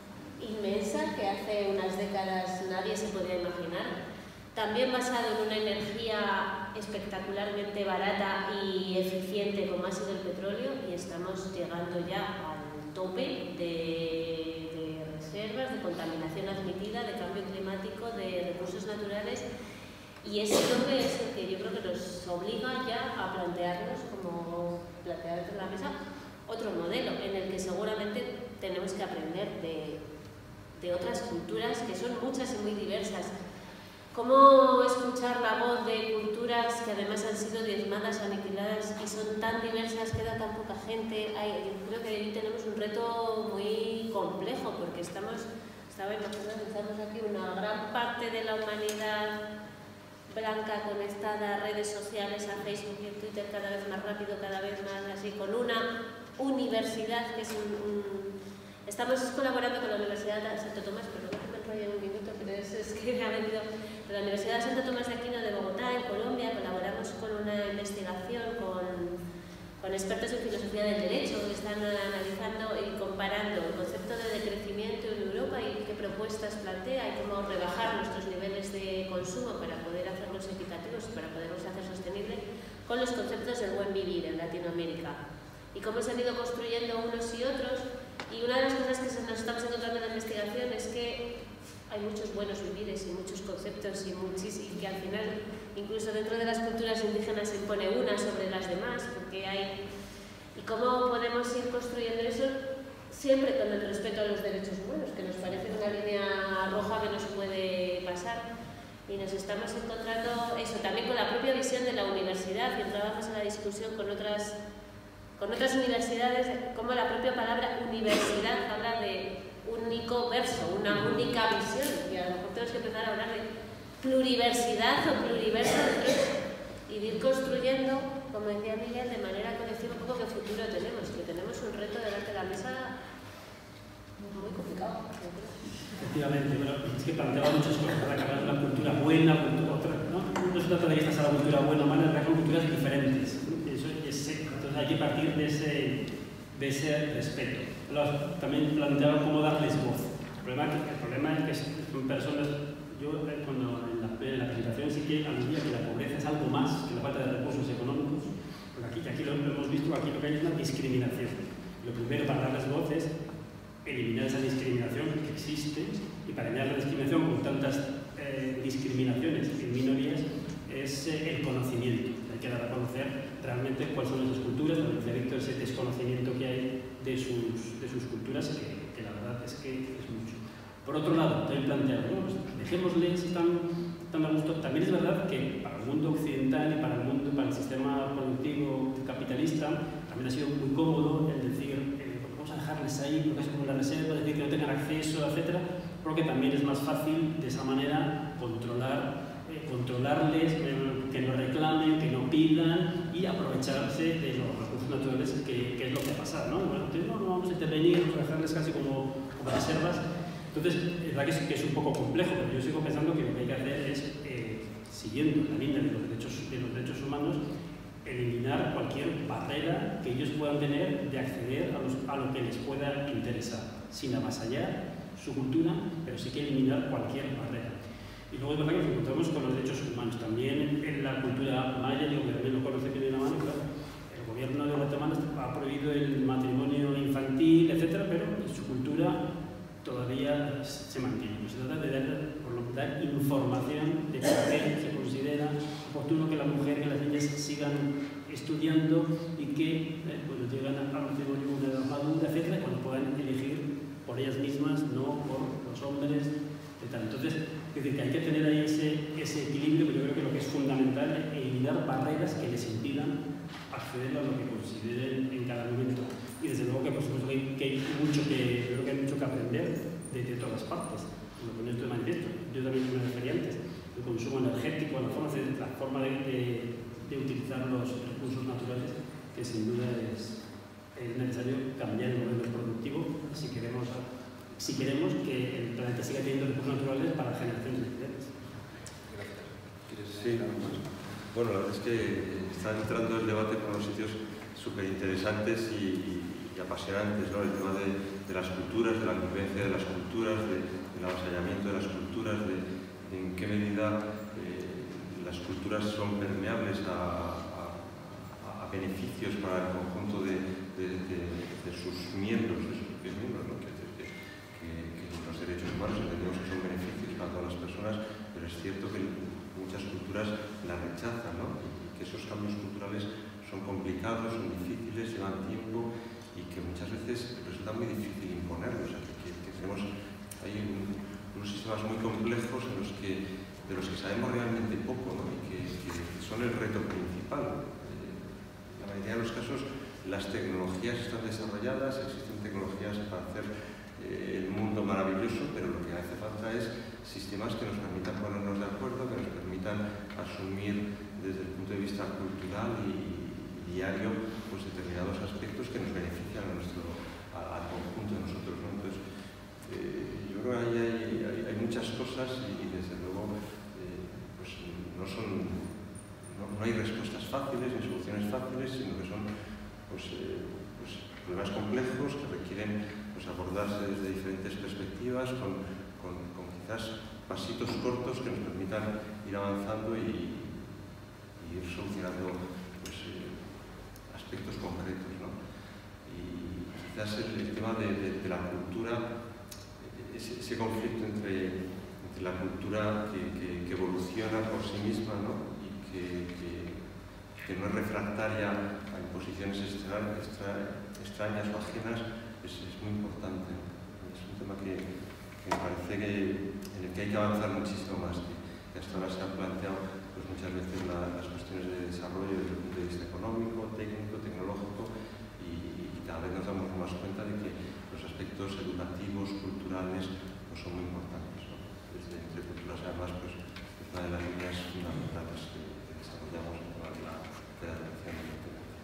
inmensa que hace unas décadas nadie se podía imaginar, también basado en una energía espectacularmente barata y eficiente como ha sido el petróleo, y estamos llegando ya al tope de, de reservas, de contaminación admitida, de cambio climático, de recursos naturales, y ese tope es el que yo creo que nos obliga ya a plantearnos, como plantear en la mesa, otro modelo en el que seguramente tenemos que aprender de, de otras culturas que son muchas y muy diversas. ¿Cómo escuchar la voz de culturas que además han sido diezmadas, aniquiladas y son tan diversas, queda tan poca gente? Hay, yo creo que ahí tenemos un reto muy complejo, porque estamos, estaba imaginando, estamos aquí una gran parte de la humanidad blanca conectada a redes sociales, a Facebook y a Twitter cada vez más rápido, cada vez más así, con una universidad que es un... un... Estamos colaborando con la Universidad de Santo Tomás, pero no me enrollo en un minuto, pero es, es que me ha venido de la Universidad de Santo Tomás de Aquino de Bogotá, en Colombia. Colaboramos con una investigación con, con expertos en filosofía del derecho que están analizando y comparando el concepto de decrecimiento en Europa y qué propuestas plantea y cómo rebajar nuestros niveles de consumo para poder hacerlos equitativos y para poderlos hacer sostenibles con los conceptos del buen vivir en Latinoamérica y cómo se han ido construyendo unos y otros. Y una de las cosas que nos estamos encontrando en la investigación es que hay muchos buenos vivires y muchos conceptos y, muchis, y que al final, incluso dentro de las culturas indígenas, se impone una sobre las demás, porque hay... ¿Y cómo podemos ir construyendo eso? Siempre con el respeto a los derechos humanos, que nos parece una línea roja que no se puede pasar. Y nos estamos encontrando eso, también con la propia visión de la universidad, y entrábamos en la discusión con otras... con otras universidades, como la propia palabra universidad habla de único verso, una única visión, y a lo mejor tenemos que empezar a hablar de pluriversidad o pluriverso y de ir construyendo, como decía Miguel, de manera colectiva un poco qué futuro tenemos, que tenemos un reto delante de la mesa muy complicado. Efectivamente, bueno, es que planteaba muchas cosas, para acabar una cultura buena, cultura otra, ¿no? No se trata de que esta sea la cultura buena o mala, son culturas diferentes. Eso es, entonces hay que partir de ese, de ese respeto. También planteaba cómo darles voz. El problema, el problema es que son personas, yo cuando en la, en la presentación sí que aludía que la pobreza es algo más que la falta de recursos económicos, porque aquí, aquí lo, lo hemos visto, aquí lo que hay es una discriminación. Lo primero para darles voz es eliminar esa discriminación que existe, y para eliminar la discriminación con tantas eh, discriminaciones en minorías es eh, el conocimiento. Hay que dar a conocer realmente cuáles son esas culturas, para diferir todo ese desconocimiento que hay de sus, de sus culturas, que, que la verdad es que es mucho. Por otro lado, también plantear, ¿no? Pues dejémosles tan, tan a gusto. También es verdad que para el mundo occidental y para el mundo, para el sistema productivo capitalista, también ha sido muy cómodo el decir eh, vamos a dejarles ahí porque es como la reserva, decir que no tengan acceso, etcétera, porque también es más fácil de esa manera controlar controlarles, que no reclamen, que no pidan y aprovecharse de los recursos naturales, que, que es lo que ha pasado, ¿no? Bueno, entonces no, no vamos a intervenir, vamos a dejarles casi como, como reservas. Entonces, es verdad que es, que es un poco complejo, pero yo sigo pensando que lo que hay que hacer es, eh, siguiendo la línea de los, derechos, de los derechos humanos, eliminar cualquier barrera que ellos puedan tener de acceder a, los, a lo que les pueda interesar, sin avasallar su cultura, pero sí que eliminar cualquier barrera. Y luego es verdad que nos encontramos con los derechos humanos. También en la cultura maya, digo que también lo conoce bien de la mano, claro, el gobierno de Guatemala ha prohibido el matrimonio infantil, etcétera, pero en su cultura todavía se mantiene. Se trata de dar, por lo menos, dar información de por qué se considera oportuno que la mujer y las niñas sigan estudiando y que eh, cuando llegan al matrimonio una edad madura, etcétera, cuando puedan elegir por ellas mismas, no por los hombres, etcétera. Entonces, es decir, que hay que tener ahí ese, ese equilibrio, que yo creo que lo que es fundamental es eliminar barreras que les impidan acceder a lo que consideren en cada momento. Y desde luego que, por supuesto, que hay, que hay mucho que, creo que hay mucho que aprender de, de todas partes. Lo ponía esto de manifiesto. Yo también me refería antes. El consumo energético, la forma de, la forma de, de, de utilizar los recursos naturales, que sin duda es, es necesario cambiar el modelo productivo si queremos, si queremos que el planeta siga teniendo recursos naturales para generaciones venideras. Sí. Bueno, la verdad es que está entrando el debate por unos sitios súper interesantes y, y y apasionantes, ¿no? El tema de, de las culturas, de la convivencia de las culturas, de, del avasallamiento de las culturas, de, de en qué medida eh, las culturas son permeables a, a, a beneficios para el conjunto de, de, de, de sus miembros, de sus propios miembros, ¿no? Que, que, que, que los derechos humanos entendemos que son beneficios para todas las personas, pero es cierto que muchas culturas la rechazan, ¿no? Y que esos cambios culturales son complicados, son difíciles, llevan tiempo y que muchas veces resulta muy difícil imponerlos. O sea, que, que tenemos, hay un, unos sistemas muy complejos en los que, de los que sabemos realmente poco, ¿no? Y que, que son el reto principal. En la mayoría de los casos las tecnologías están desarrolladas, existen tecnologías para hacer eh, el mundo maravilloso, pero lo que hace falta es sistemas que nos permitan ponernos de acuerdo, que nos permitan asumir desde el punto de vista cultural y diario pues determinados aspectos que nos benefician a nuestro, a, al conjunto de nosotros, ¿no? Entonces, eh, yo creo que ahí hay, hay, hay muchas cosas y, y desde luego eh, pues no son, no, no hay respuestas fáciles ni soluciones fáciles, sino que son pues, eh, pues problemas complejos que requieren pues, abordarse desde diferentes perspectivas con, con, con quizás pasitos cortos que nos permitan ir avanzando y, y ir solucionando pues, eh, aspectos concretos, ¿no? Y quizás el, el tema de, de, de la cultura, ese, ese conflicto entre, entre la cultura que, que, que evoluciona por sí misma, ¿no? Y que, que, que no es refractaria a imposiciones extra, extra, extrañas o ajenas, es, es muy importante, ¿no? Es un tema que, que me parece que, en el que hay que avanzar muchísimo más, que, que hasta ahora se han planteado pues muchas veces la, las cuestiones de desarrollo desde el punto de vista económico, técnico, tecnológico y, y cada vez nos damos más cuenta de que los aspectos educativos, culturales pues son muy importantes, ¿no? Desde Entre Culturas además pues, es una de las líneas fundamentales que, que desarrollamos en toda la federación de la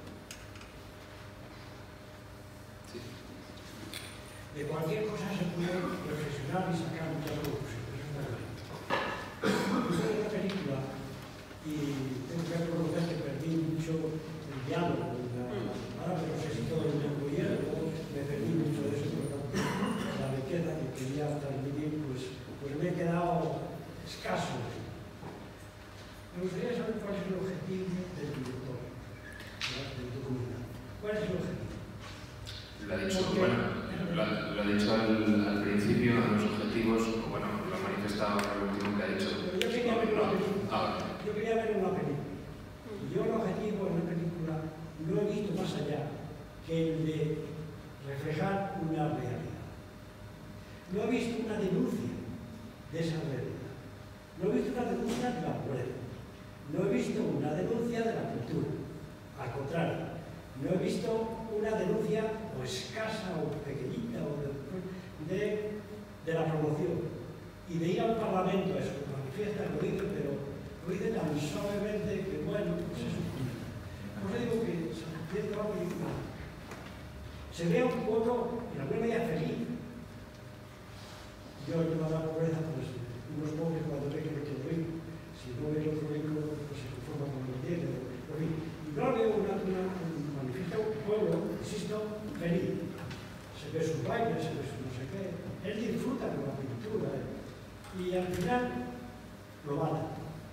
sí. De cualquier cosa se puede reflexionar y sacar muchas conclusiones. Yo vi una película y tengo que reconocer que perdí mucho el diálogo, ahora no sé si todo el tiempo o me perdí mucho de eso, porque la riqueza que quería transmitir, pues, pues me he quedado escaso. Me gustaría saber cuál es el objetivo del director, del documental. ¿Cuál es el objetivo? Lo ha dicho, bueno, lo ha, lo ha dicho al, al principio, los objetivos, bueno, lo ha manifestado en el último que ha dicho. Pero yo quería ver una película. Ah, Yo quería ver una película. Y yo el objetivo en la película no he visto más allá que el de reflejar una realidad. No he visto una denuncia de esa realidad. No he visto una denuncia de la pobreza. No he visto una denuncia de la cultura. Al contrario, no he visto una denuncia o escasa o pequeñita o de, de, de la promoción. Y de ir al Parlamento, eso lo manifiesta, lo dice, pero lo dice tan suavemente que, bueno, pues eso. Por eso digo que viendo la película se ve un pueblo en alguna medida feliz. Yo el tema de la pobreza, pues unos pobres cuando ven que no tiene rico, si no ve el otro rico, pues se conforma con lo que tiene. Y no veo una, una, manifiesta un pueblo, insisto, feliz. Se ve sus bailes, se ve su no sé qué. Él disfruta con la pintura. ¿eh? Y al final lo mata.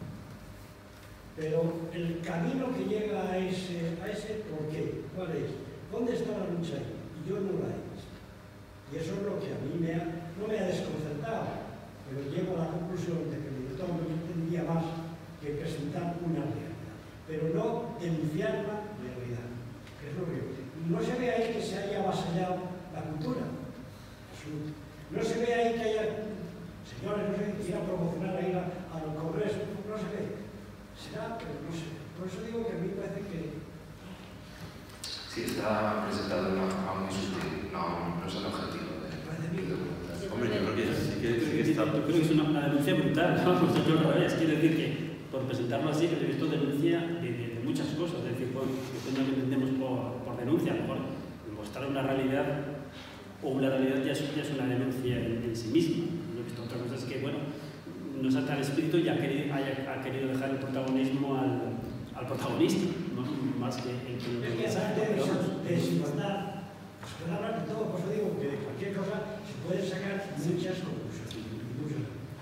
Pero el camino que llega a ese, a ese ¿por qué? ¿Cuál es? ¿Dónde está la lucha ahí? Y yo no la he visto. Y eso es lo que a mí me ha, no me ha desconcertado, pero llego a la conclusión de que el director no entendía más que presentar una realidad, pero no denunciar una realidad, que es lo que no se ve ahí que se haya avasallado la cultura, absoluto. No se ve ahí que haya señores, no sé, que ir a promocionar ahí a los congresos, no se ve. Será, pero no sé. Por eso digo que a mí me parece que... Sí, está presentado a un sutil, no, no es el objetivo del documental. Hombre, yo creo que sí que, sí que está... Yo creo que es una, una denuncia brutal, ¿no? Pues yo al revés, quiere decir que, por presentarlo así, he visto denuncia de, de, de muchas cosas, es decir, bueno, depende de lo que entendemos por, por denuncia, a lo mejor mostrar una realidad o una realidad ya es, ya es una denuncia en, en sí misma. Lo he visto otra cosa es que, bueno, no salta el espíritu y ha querido, haya, ha querido dejar el protagonismo al, al protagonista, ¿no? Más que el que es que esa desigualdad, pues puede hablar de todo, por eso digo que de cualquier cosa se pueden sacar muchas conclusiones. Muchas.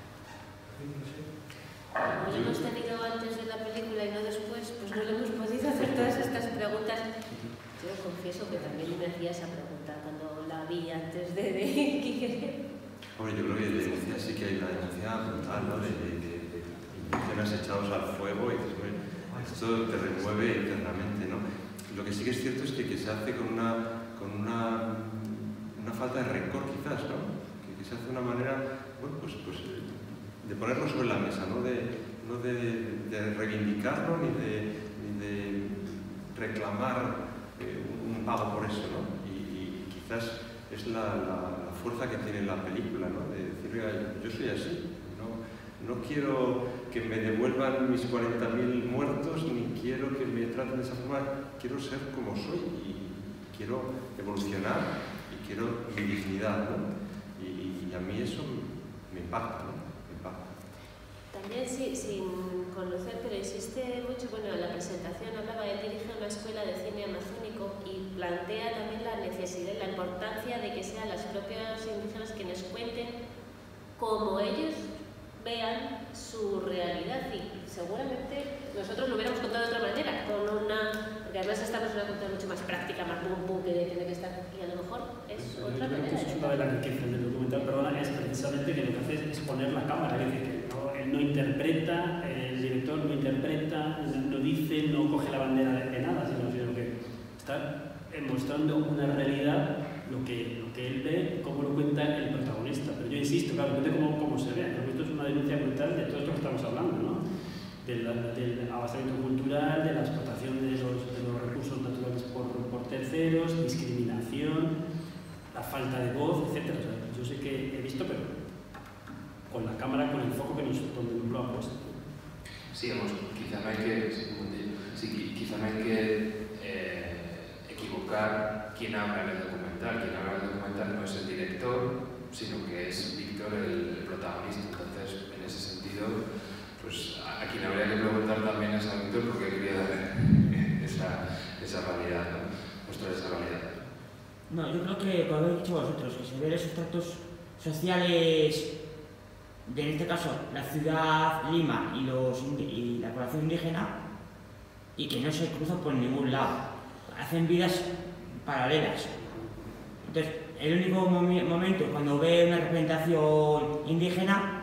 Como lo hemos tenido antes de la película y no después, pues no le hemos podido hacer todas estas preguntas. Yo confieso que también me hacía esa pregunta cuando la vi antes de... de... Hombre, yo creo que de denuncia sí que hay una denuncia brutal, ¿no? De, de, de, de indígenas echados al fuego y después esto te remueve internamente, ¿no? Lo que sí que es cierto es que, que se hace con una, con una, una falta de rencor quizás, ¿no? Que, que se hace de una manera, bueno, pues, pues de ponerlo sobre la mesa, no de, no de, de reivindicarlo ni de, ni de reclamar eh, un pago por eso, ¿no? Y, y quizás es la, la, la fuerza que tiene la película, ¿no? De decir, oiga, yo soy así, no, no quiero que me devuelvan mis cuarenta mil muertos, ni quiero que me traten de esa forma, quiero ser como soy y quiero evolucionar y quiero mi dignidad, ¿no? Y, y a mí eso me impacta, ¿no? Me impacta. También sí, sin conocer, pero existe mucho, bueno, en la presentación hablaba, él dirige una escuela de cine amazónico y plantea también la necesidad, la importancia de que sean los propios indígenas quienes cuenten cómo ellos vean su realidad y seguramente nosotros lo hubiéramos contado de otra manera, con una, porque además esta es una cuenta mucho más práctica, más pum pum, que tiene que estar, y a lo mejor es Yo otra creo manera. que eso es una de las riquezas del documental, perdona, es precisamente que lo que hace es poner la cámara, es decir, que no, él no interpreta, el director no interpreta, no dice, no coge la bandera de nada, sino, sino que está mostrando una realidad, lo que, lo que él ve, cómo lo cuenta el protagonista. Pero yo insisto, claro, depende cómo, cómo se ve. Esto es una denuncia brutal de todo esto que estamos hablando, ¿no? Del, del abastecimiento cultural, de la explotación de los, de los recursos naturales por, por terceros, discriminación, la falta de voz, etcétera. O sea, yo sé que he visto, pero con la cámara, con el foco que nos, donde nos lo ha puesto. Sí, vamos, quizá no hay que, sí, quizá no hay que eh, equivocar quién habla en el documental. Quien habla en el documental no es el director, sino que es Víctor el, el protagonista. Entonces, en ese sentido, pues a, a quien habría que preguntar también es a Víctor porque quería dar esa, esa realidad, ¿no? Mostrar esa realidad. No, yo creo que, como habéis dicho vosotros, que se ven esos tratos sociales de, en este caso, la ciudad Lima y, los, y la población indígena, y que no se cruzan por ningún lado. Hacen vidas paralelas. Entonces, el único momi momento cuando ve una representación indígena,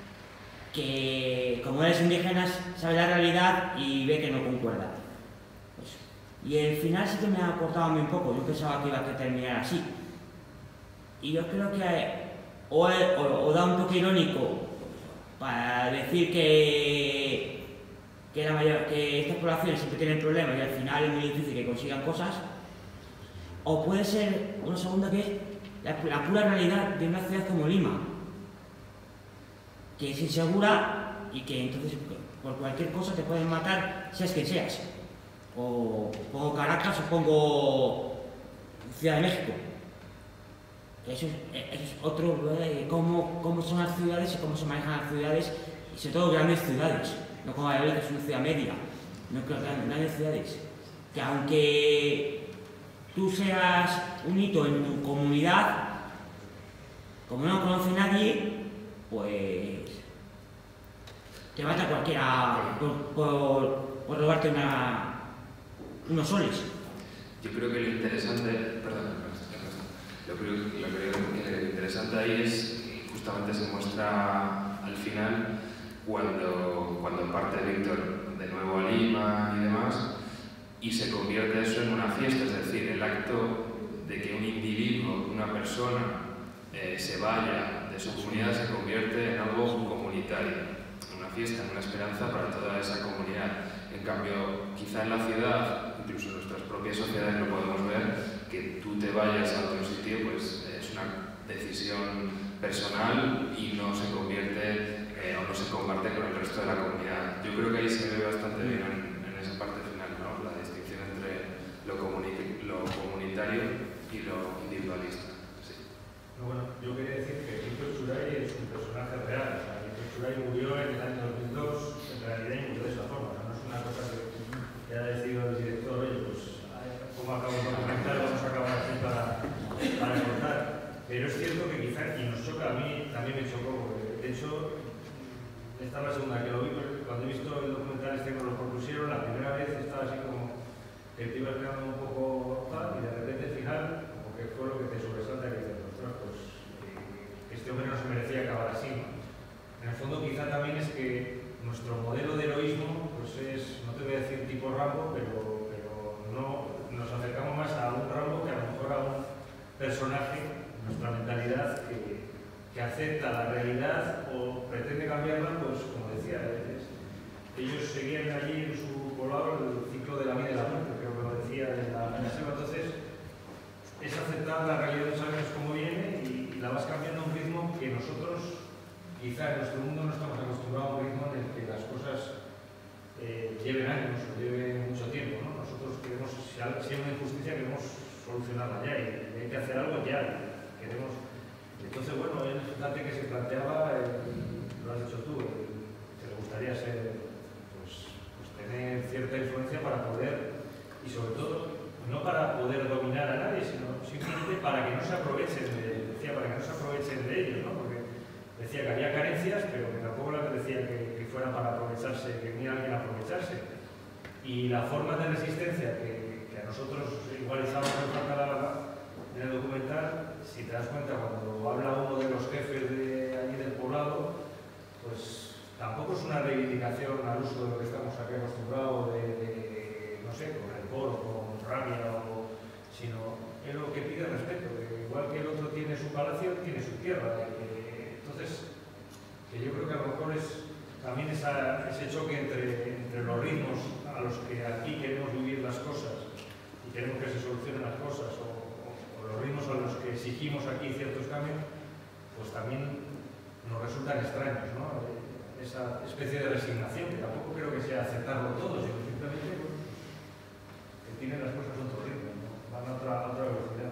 que como eres indígena sabe la realidad y ve que no concuerda. Pues, y el final sí que me ha aportado muy poco. Yo pensaba que iba a terminar así. Y yo creo que o, o, o da un toque irónico para decir que Que, la mayor, que estas poblaciones siempre tienen problemas y al final es muy difícil que consigan cosas, o puede ser una segunda que es la, la pura realidad de una ciudad como Lima, que es insegura y que entonces por cualquier cosa te pueden matar, seas quien seas. O pongo Caracas o pongo Ciudad de México. Eso es, eso es otro, eh, cómo, cómo son las ciudades y cómo se manejan las ciudades, y sobre todo grandes ciudades. No como Valladolid, que es una ciudad media, no creo que grandes ciudades. Que aunque tú seas un hito en tu comunidad, como no conoce nadie, pues te mata cualquiera por, por, por robarte una, unos soles. Yo creo que lo interesante, perdón, lo creo, lo creo que lo interesante ahí es que justamente se muestra al final cuando, cuando parte Víctor de nuevo a Lima y demás, y se convierte eso en una fiesta, es decir, el acto de que un individuo, una persona, eh, se vaya de su comunidad se convierte en algo comunitario, en una fiesta, en una esperanza para toda esa comunidad. En cambio, quizá en la ciudad, incluso en nuestras propias sociedades lo podemos ver, que tú te vayas a otro sitio, pues es una decisión personal y no se convierte Eh, o no se comparte con el resto de la comunidad. Yo creo que ahí se ve bastante bien en, en esa parte final, ¿no? La distinción entre lo, comuni lo comunitario y lo individualista. Sí. No, bueno, yo quería decir que Víctor Suray es un personaje real. O sea, Víctor Suray murió en el año dos mil dos, en realidad y murió de esa forma. O sea, no es una cosa que, que haya decidido el director, oye, pues como acabo de comentar, vamos a acabar así para Pero es cierto que quizá, y nos choca, a mí también me chocó, porque de hecho, esta es la segunda que lo vi, cuando he visto el documental este que nos lo propusieron, la primera vez estaba así como que te ibas quedando un poco tal, y de repente al final, como que fue lo que te sobresalta, que dices, ostras, pues eh, este hombre no se merecía acabar así, ¿no? En el fondo quizá también es que nuestro modelo de heroísmo, pues es, no te voy a decir tipo Rambo, pero, pero no, nos acercamos más a un Rambo que a lo mejor a un personaje, nuestra mentalidad que, que acepta la realidad o pretende cambiarla, pues como decía, es, ellos seguían allí en su poblado el ciclo de la vida y la muerte, creo que lo decía en la, en la selva. Entonces, es aceptar la realidad de los años como viene y, y la vas cambiando a un ritmo que nosotros, quizá en nuestro mundo no estamos acostumbrados a un ritmo en el que las cosas eh, lleven años o lleven mucho tiempo, ¿no? Nosotros queremos, si hay una injusticia, queremos solucionarla ya y hay que hacer algo ya. Queremos. Entonces, bueno, él, fíjate que se planteaba, eh, lo has dicho tú, eh, que le gustaría ser, pues, pues tener cierta influencia para poder, y sobre todo, no para poder dominar a nadie, sino simplemente para que no se aprovechen de, decía, para que no se aprovechen de ellos, ¿no? Porque decía que había carencias, pero que tampoco la que decía que, que fuera para aprovecharse, que viniera alguien a aprovecharse. Y la forma de resistencia que, que a nosotros igualizamos en falta en el documental, si te das cuenta, cuando habla uno de los jefes de allí del poblado, pues tampoco es una reivindicación al uso de lo que estamos aquí acostumbrados, de, de no sé, con rencor o con rabia, o, sino es lo que pide respeto, que igual que el otro tiene su palacio, tiene su tierra. Que, entonces, que yo creo que a lo mejor es también esa, ese choque entre, entre los ritmos a los que aquí queremos vivir las cosas y queremos que se solucionen las cosas, o los ritmos a los que exigimos aquí ciertos cambios, pues también nos resultan extraños, ¿no? Esa especie de resignación, que tampoco creo que sea aceptarlo todo, sino simplemente pues, que tienen las cosas a otro ritmo, ¿no? Van a otra, a otra velocidad.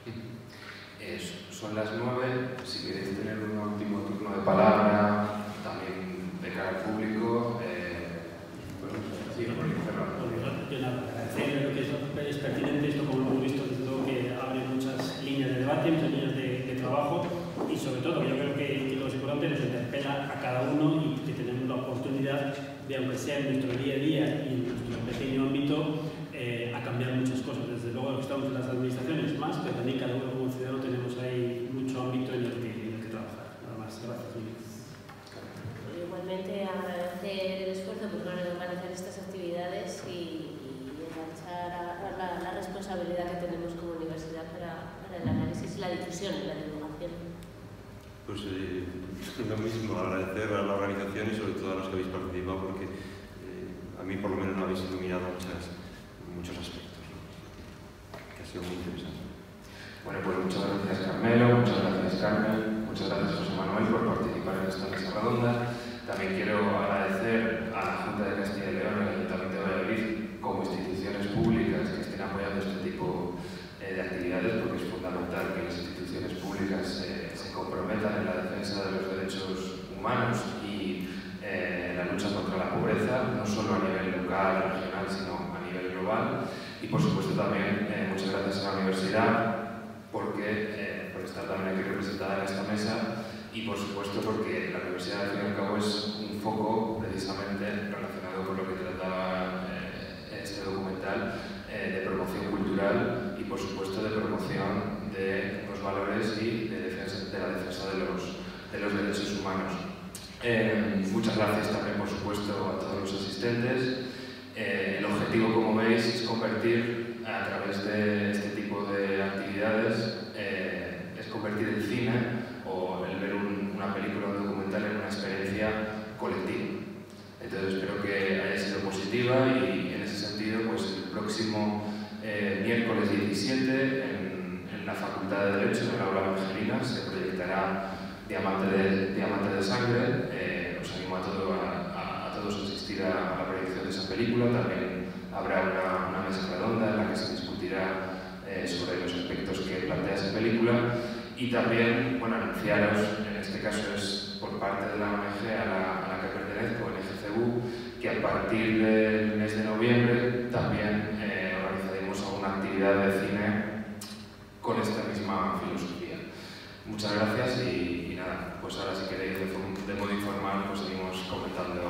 Eh, son las nueve, si queréis tener un último turno de palabra, también de cara al público, eh, bueno, sí, agradecer lo que es pertinente, esto como lo hemos visto, desde luego que abre muchas líneas de debate, muchas líneas de, de trabajo y sobre todo yo creo que, que lo importante nos interpela a cada uno y que tenemos la oportunidad de, aunque sea en nuestro día a día y en nuestro pequeño ámbito, eh, a cambiar muchas cosas. Desde luego estamos en las administraciones más, pero también cada uno como ciudadano tenemos ahí mucho ámbito en el que, en el que trabajar. Nada más, gracias. Igualmente agradecer el esfuerzo por organizar estas actividades y, y enganchar a, a la, la responsabilidad que tenemos como universidad para, para el análisis y la difusión y la divulgación. Pues eh, lo mismo, agradecer a la organización y sobre todo a los que habéis participado porque eh, a mí por lo menos me habéis iluminado muchas, muchos aspectos, ¿no? Que ha sido muy interesante. Bueno, pues muchas gracias Carmelo, muchas gracias Carmen, muchas gracias José Manuel por participar en esta mesa redonda. También quiero agradecer a la Junta de Castilla y León y al Ayuntamiento de Valladolid como instituciones públicas que estén apoyando este tipo eh, de actividades, porque es fundamental que las instituciones públicas eh, se comprometan en la defensa de los derechos humanos y eh, la lucha contra la pobreza, no solo a nivel local, regional, sino a nivel global. Y por supuesto también eh, muchas gracias a la universidad porque, eh, por estar también aquí representada en esta mesa y por supuesto porque la universidad al fin y al cabo es un foco precisamente relacionado con lo que trataba eh, este documental eh, de promoción cultural y por supuesto de promoción de los valores y de, defensa, de la defensa de los, de los derechos humanos. Eh, muchas gracias también por supuesto a todos los asistentes. Eh, el objetivo, como veis, es convertir a través de este tipo de actividades, eh, es convertir el cine o el ver un, una película o un documental en una experiencia colectiva. Entonces espero que haya sido positiva y en ese sentido, pues el próximo eh, miércoles diecisiete en, en la Facultad de Derecho, en el aula Angelina, se proyectará Diamante de, Diamante de Sangre. Eh, os animo a, todo, a, a, a todos a asistir a, a la proyección de esa película. También habrá una, una mesa redonda en la que se discutirá eh, sobre los aspectos que plantea esa película. Y también, bueno, anunciaros, en este caso es por parte de la O N G a la, a la que pertenezco, N G C U, que a partir del mes de noviembre también eh, organizaremos alguna actividad de cine con esta misma filosofía. gracias y, y nada, pues ahora si queréis de, de modo informal pues seguimos comentando